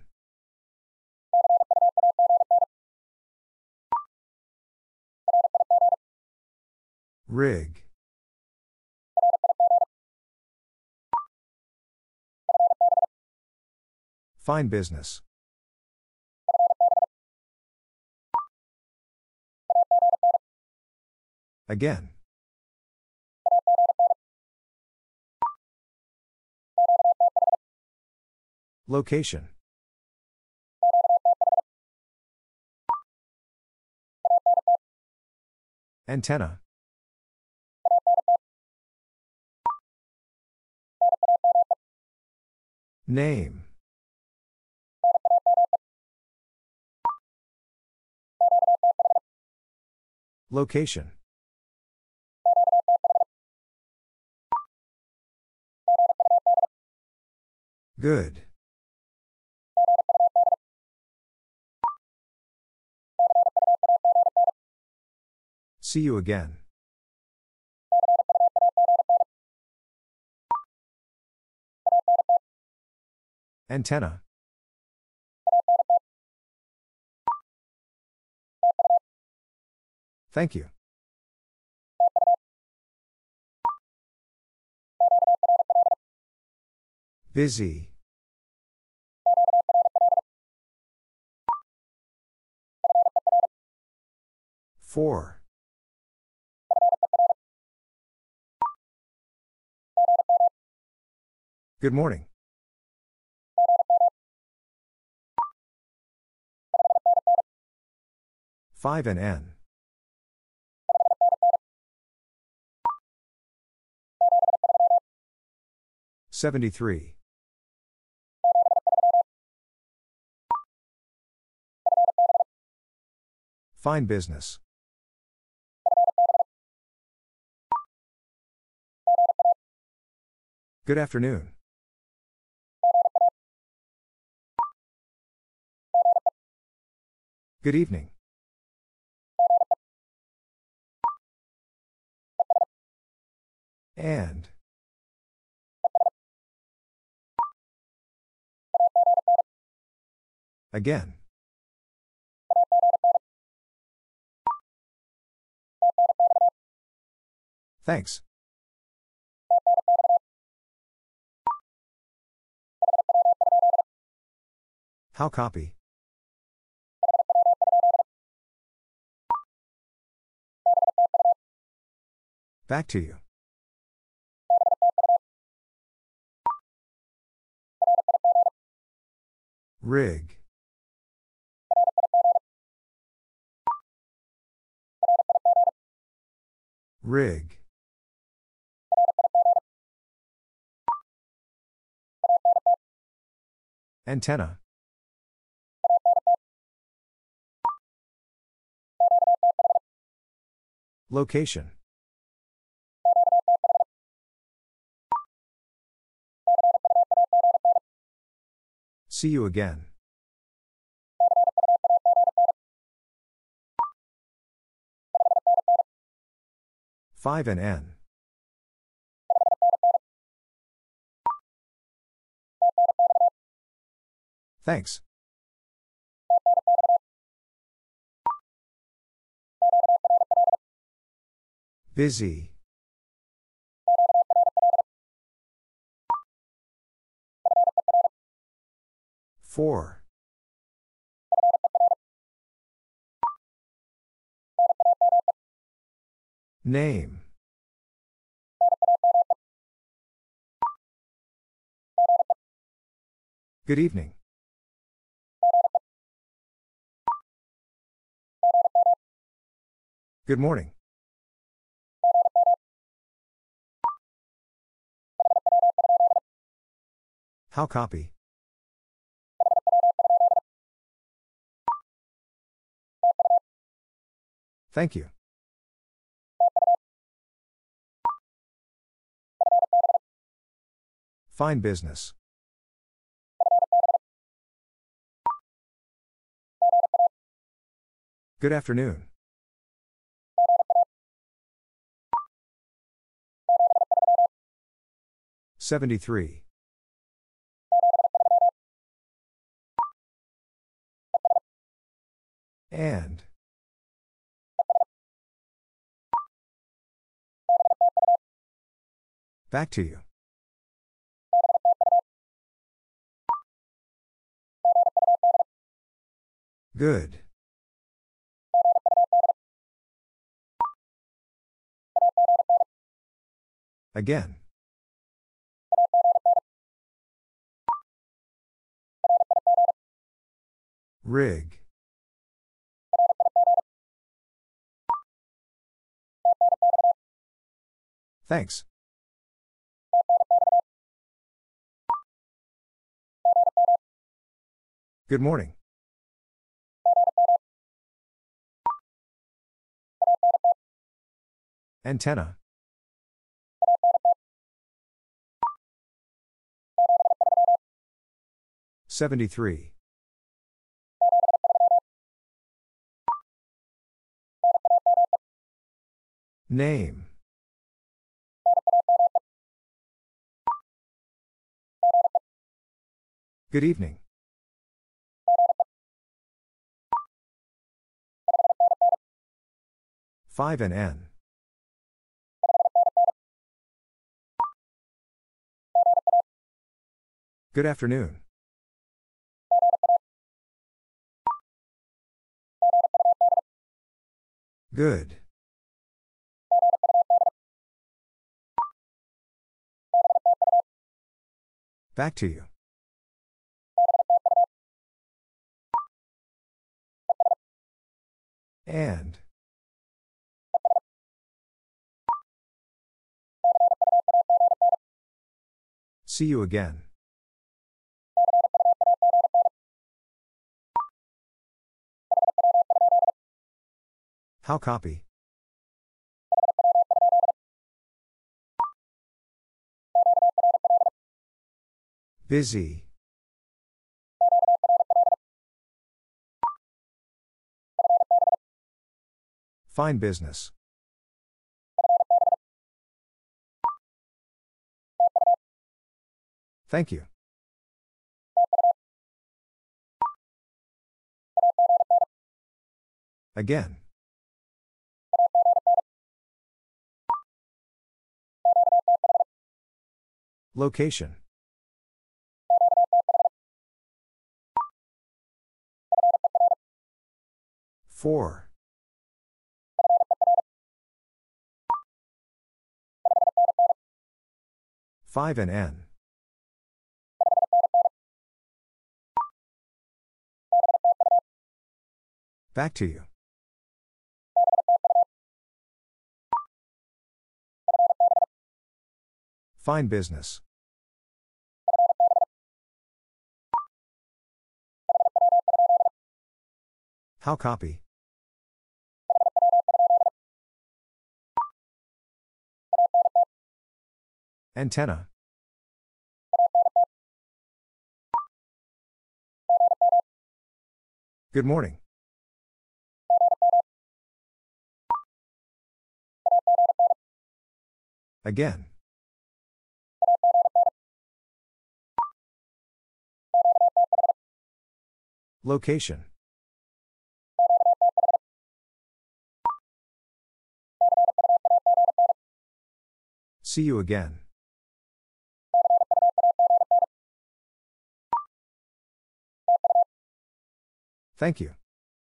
Rig. Fine business. Again. Location. Antenna. Name. Location. Good. See you again. Antenna. Thank you. Busy. Four. Good morning. five and N. seventy-three. Fine business. Good afternoon. Good evening. And. Again. Thanks. How copy? Back to you. Rig. Rig. Antenna. Location. See you again. five and N. Thanks. Busy. Four. Name. Good evening. Good morning. How copy? Thank you. Fine business. Good afternoon. seventy-three. And. Back to you. Good. Again. Rig. Thanks. Good morning. Antenna. seventy-three. Name. Good evening. five and N. Good afternoon. Good. Back to you. And. See you again. How copy? Busy. Fine business. Thank you. Again. Location. Four. Five and N. Back to you. Fine business. How copy? Antenna. Good morning. Again. Location. See you again. Thank you.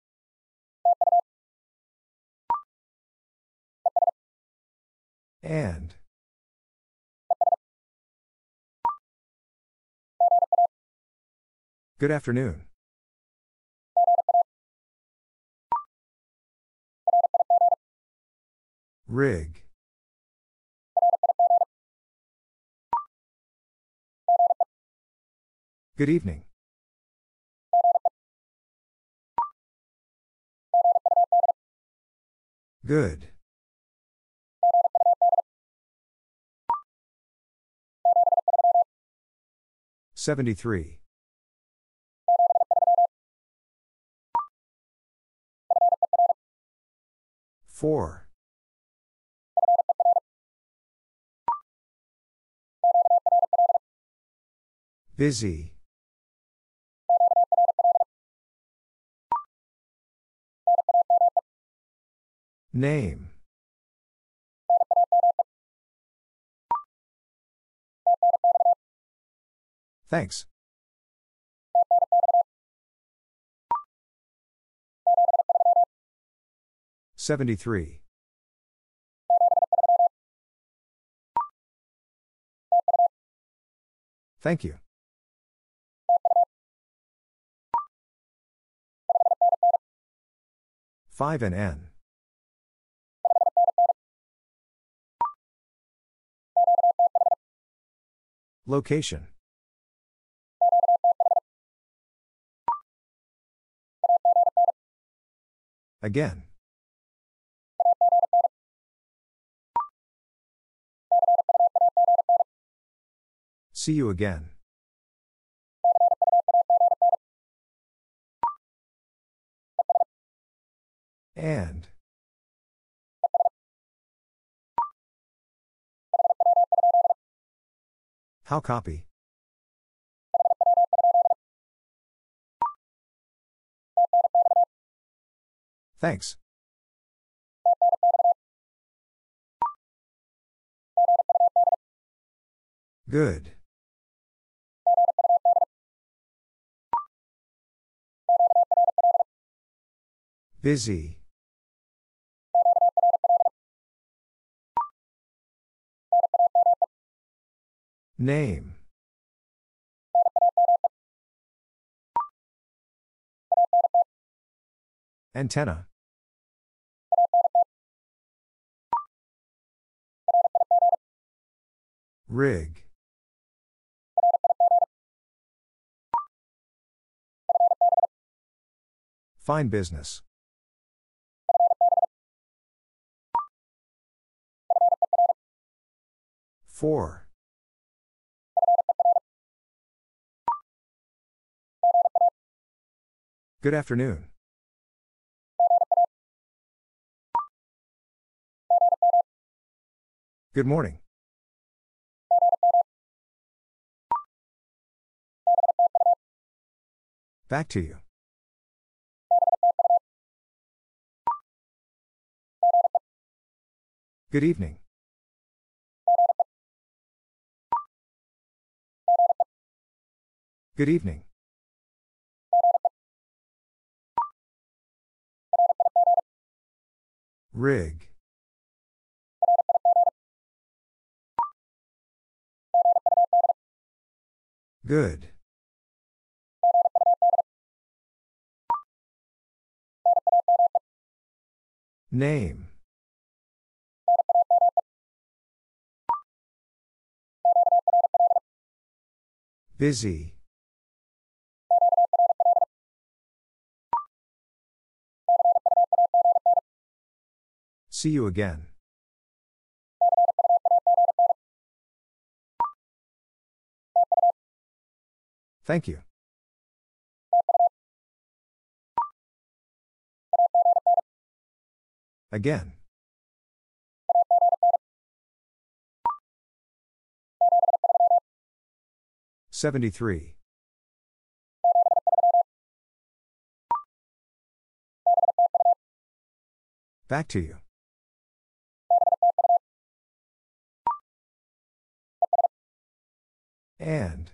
And. Good afternoon. Rig. Good evening. Good. Seventy-three. Four. Busy. Name. Thanks. Seventy-three. Thank you. Five and N. Location. Again. See you again. And. How copy? Thanks. Good. Busy. Name. Antenna. Rig. Fine business. Four. Good afternoon. Good morning. Back to you. Good evening. Good evening. Rig. Good. Name. Busy. See you again. Thank you. Again. seventy-three. Back to you. And.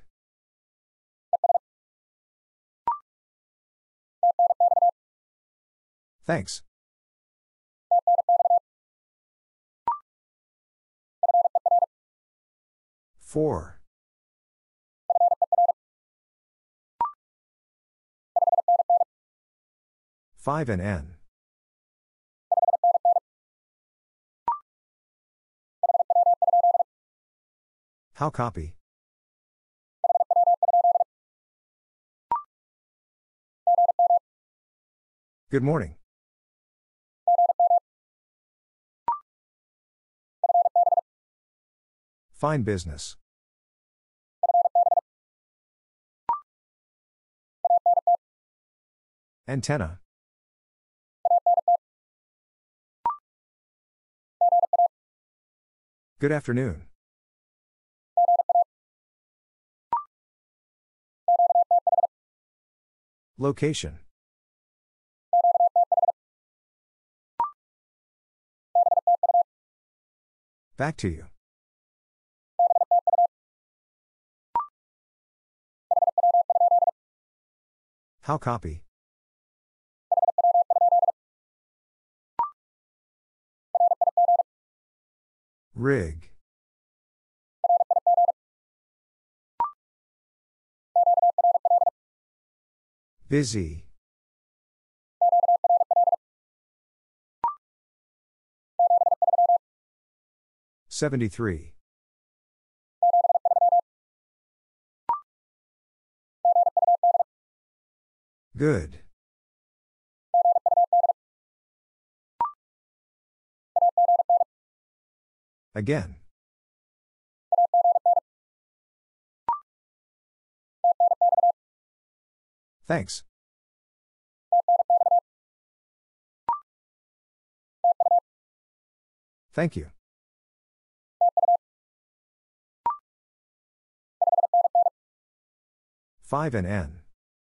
Thanks. Four. Five and N. How copy? Good morning. Fine business. Antenna. Good afternoon. Location. Back to you. How copy? Rig. Busy. seventy-three. Good. Again. Thanks. Thank you. Five and N.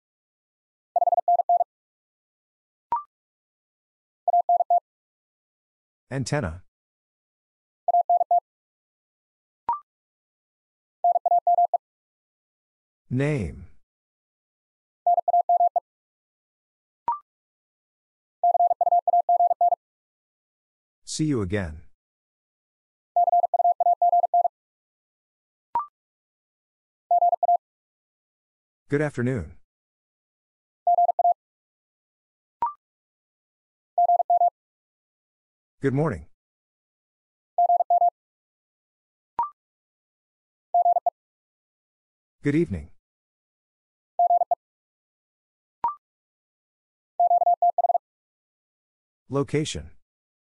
Antenna. Name. See you again. Good afternoon. Good morning. Good evening. Location.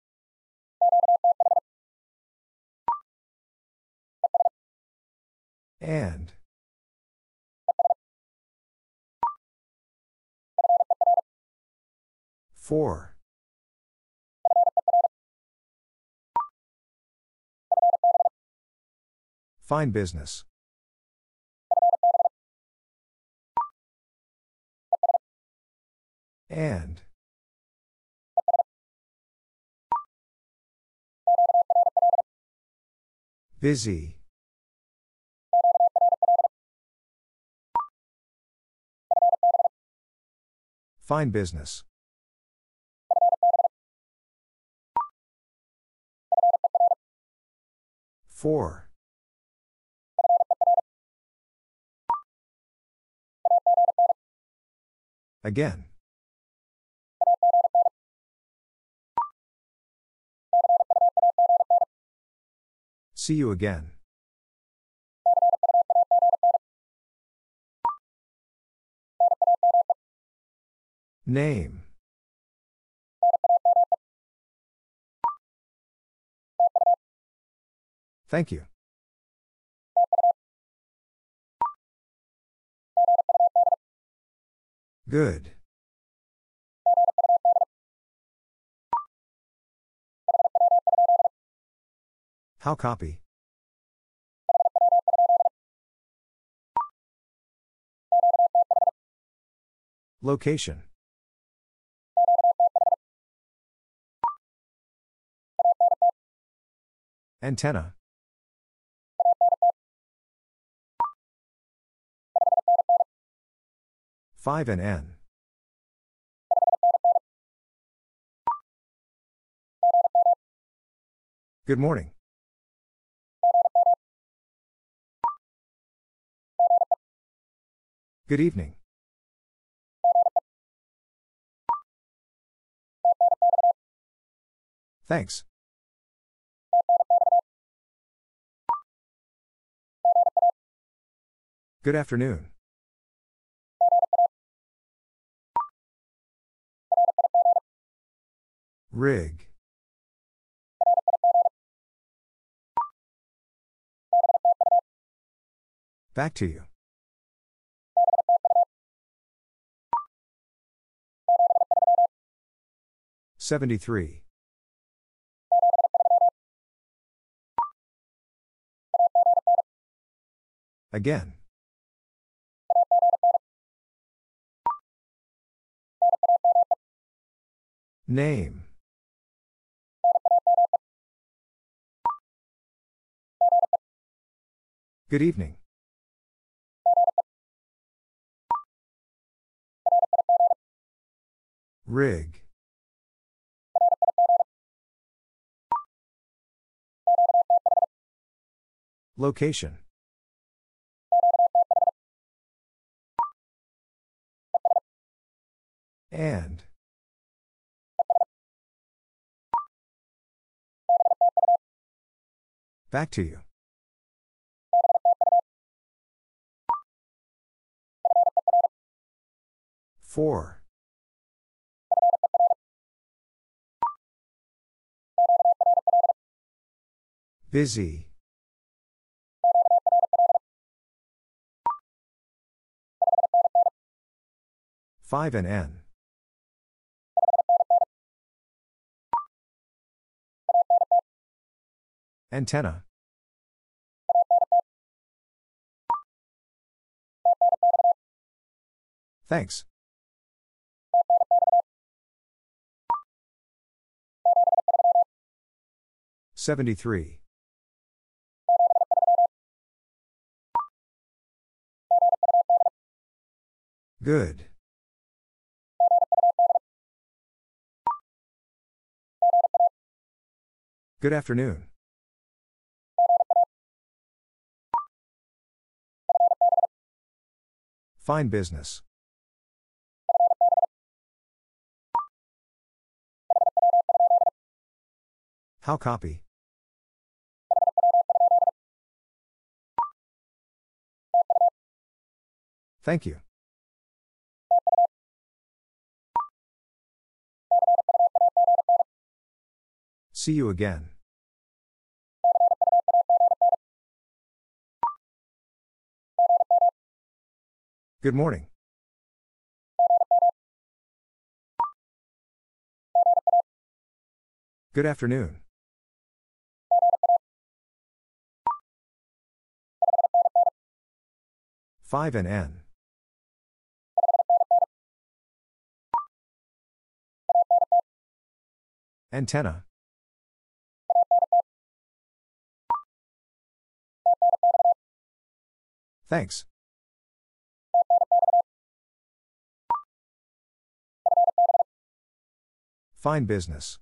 And. Four. Fine business. And. Busy. Fine business. Four. Again. See you again. Name. Thank you. Good. How copy? Location. Antenna. five and N. Good morning. Good evening. Thanks. Good afternoon. Rig. Back to you. seventy-three. Again. Name. Good evening. Rig. Location. And. Back to you. Four. Busy. Five and N. Antenna. Thanks. seventy-three. Good. Good afternoon. Fine business. How copy? Thank you. See you again. Good morning. Good afternoon. Five and N. Antenna. Thanks. Fine business.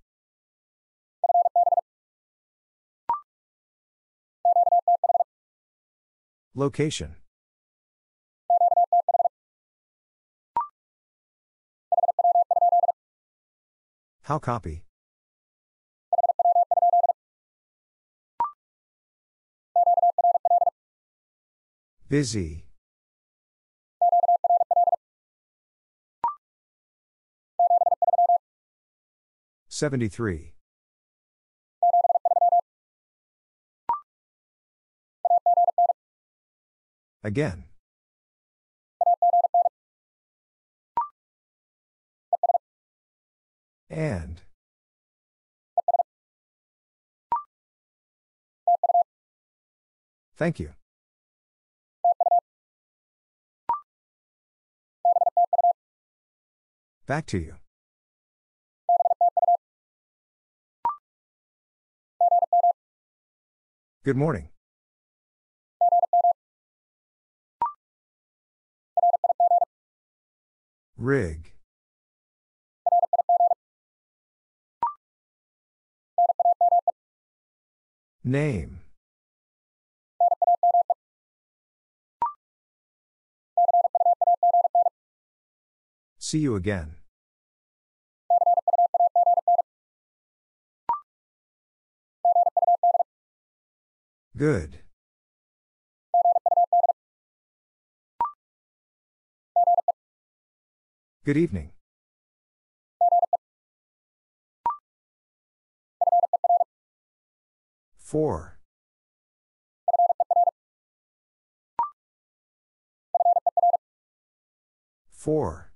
Location. How copy? Busy. seventy-three. Again. And. Thank you. Back to you. Good morning. Rig. Name. See you again. Good. Good evening. Four. Four.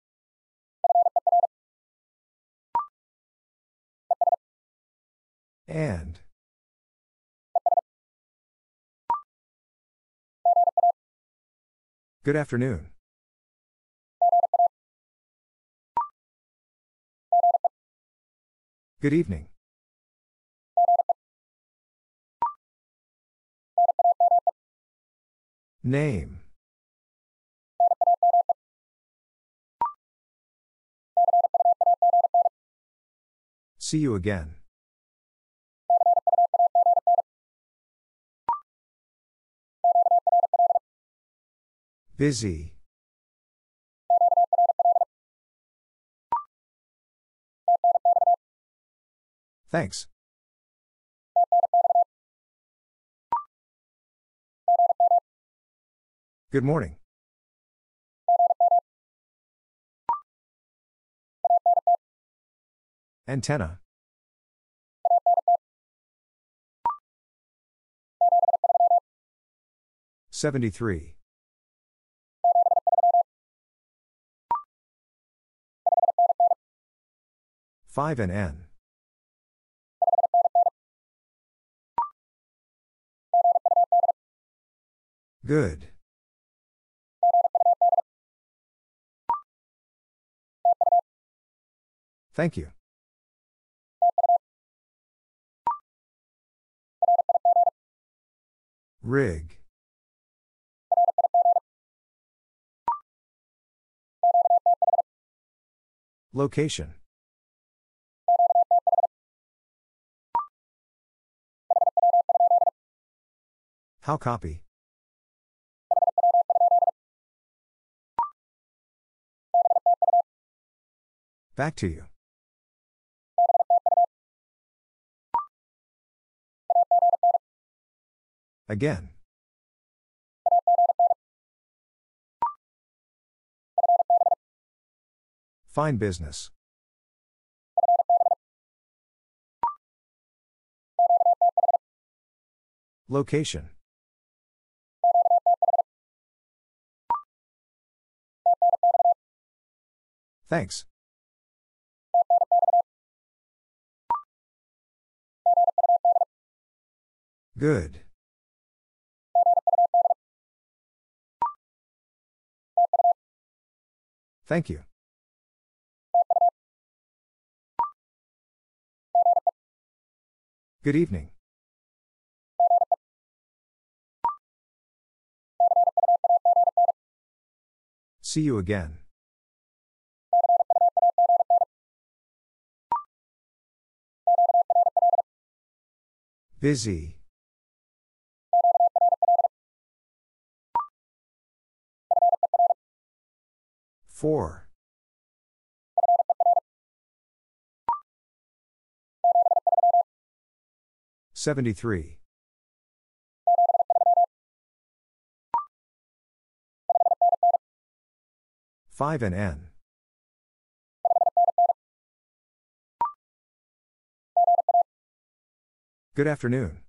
And. Good afternoon. Good evening. Name. See you again. Busy. Thanks. Good morning. Antenna. seventy-three. five and N. Good. Thank you. Rig. Location. How copy? Back to you. Again. Fine business. Location. Thanks. Good. Thank you. Good evening. See you again. Busy. Four. Seventy-three. Five and N. Good afternoon.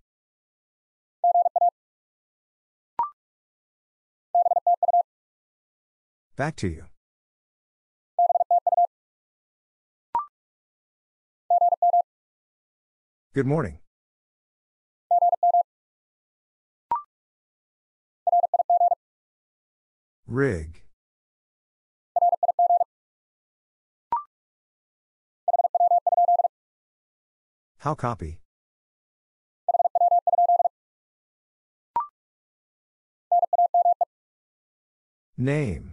Back to you. Good morning. Rig. How copy? Name.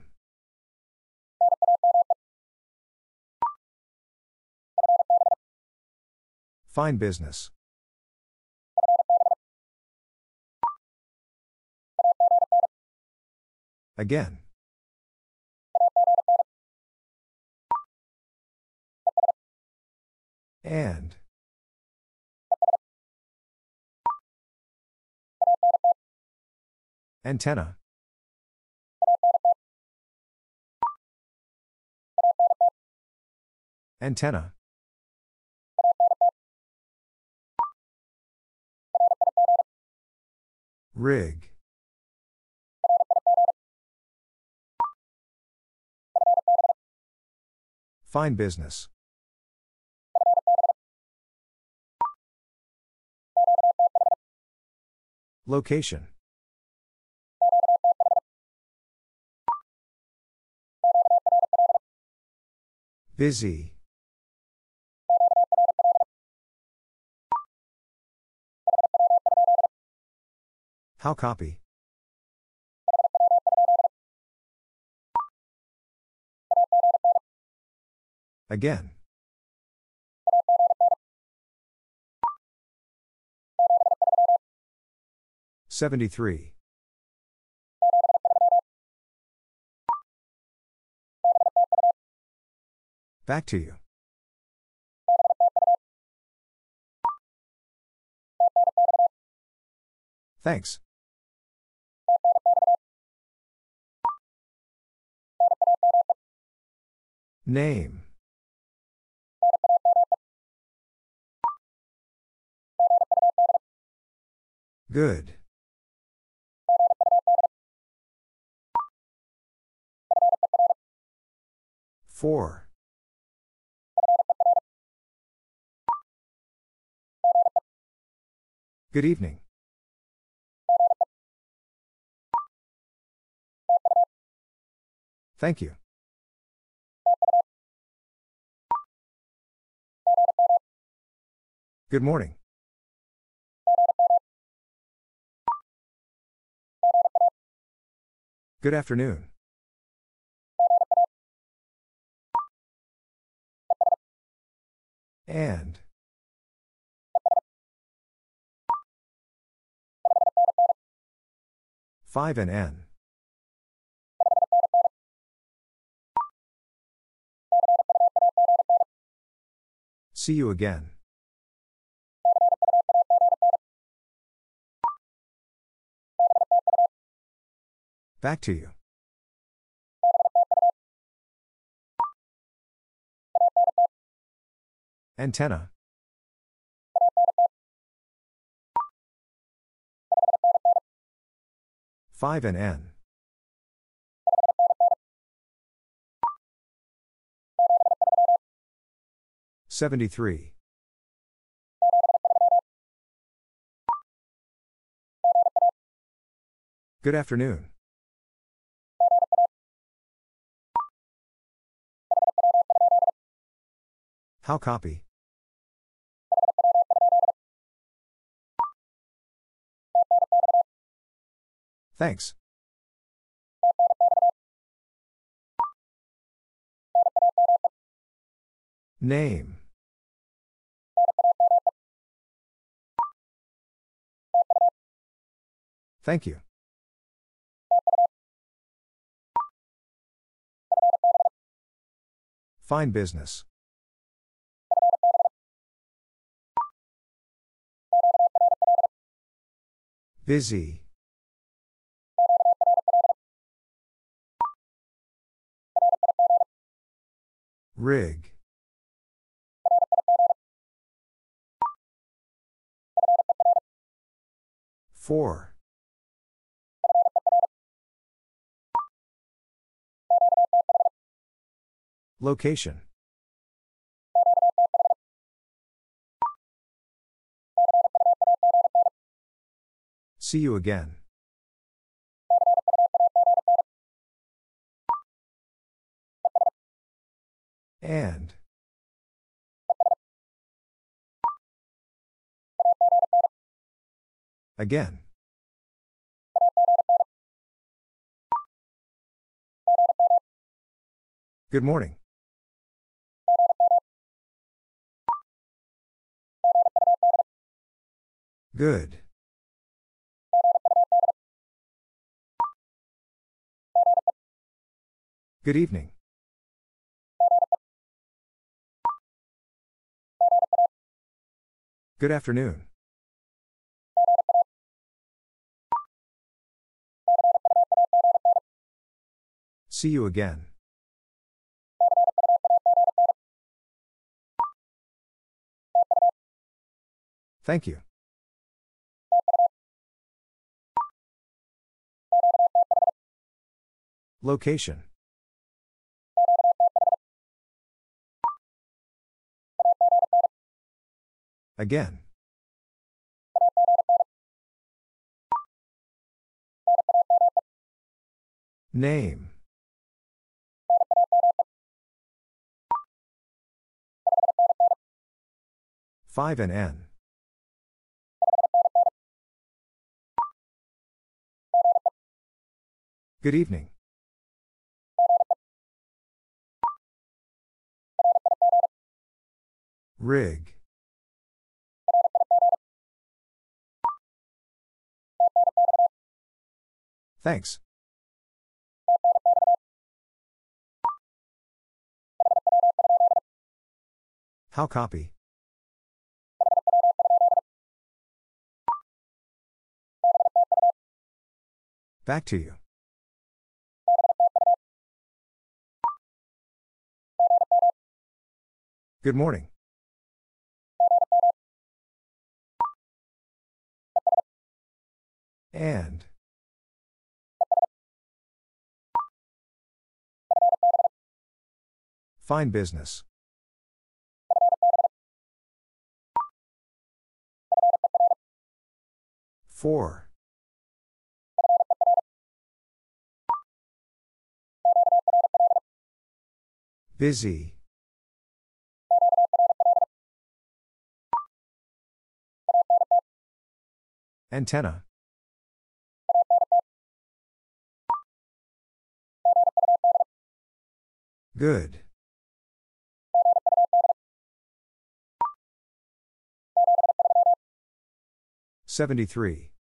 Fine business. Again. And. Antenna. Antenna. Rig. Fine business. Location. Busy. How copy? Again. Seventy-three. Back to you. Thanks. Name. Good. Four. Good evening. Thank you. Good morning. Good afternoon. And. Five and N. See you again. Back to you. Antenna. Five and N. Seventy-three. Good afternoon. How copy? Thanks. Name. Thank you. Fine business. Busy. Rig. Four. Location. See you again. And. Again. Good morning. Good. Good evening. Good afternoon. See you again. Thank you. Location. Again. Name. Five and N. Good evening. Rig. Thanks. How copy? Back to you. Good morning. And. Fine business. Four. Busy. Antenna. Good. Seventy-three.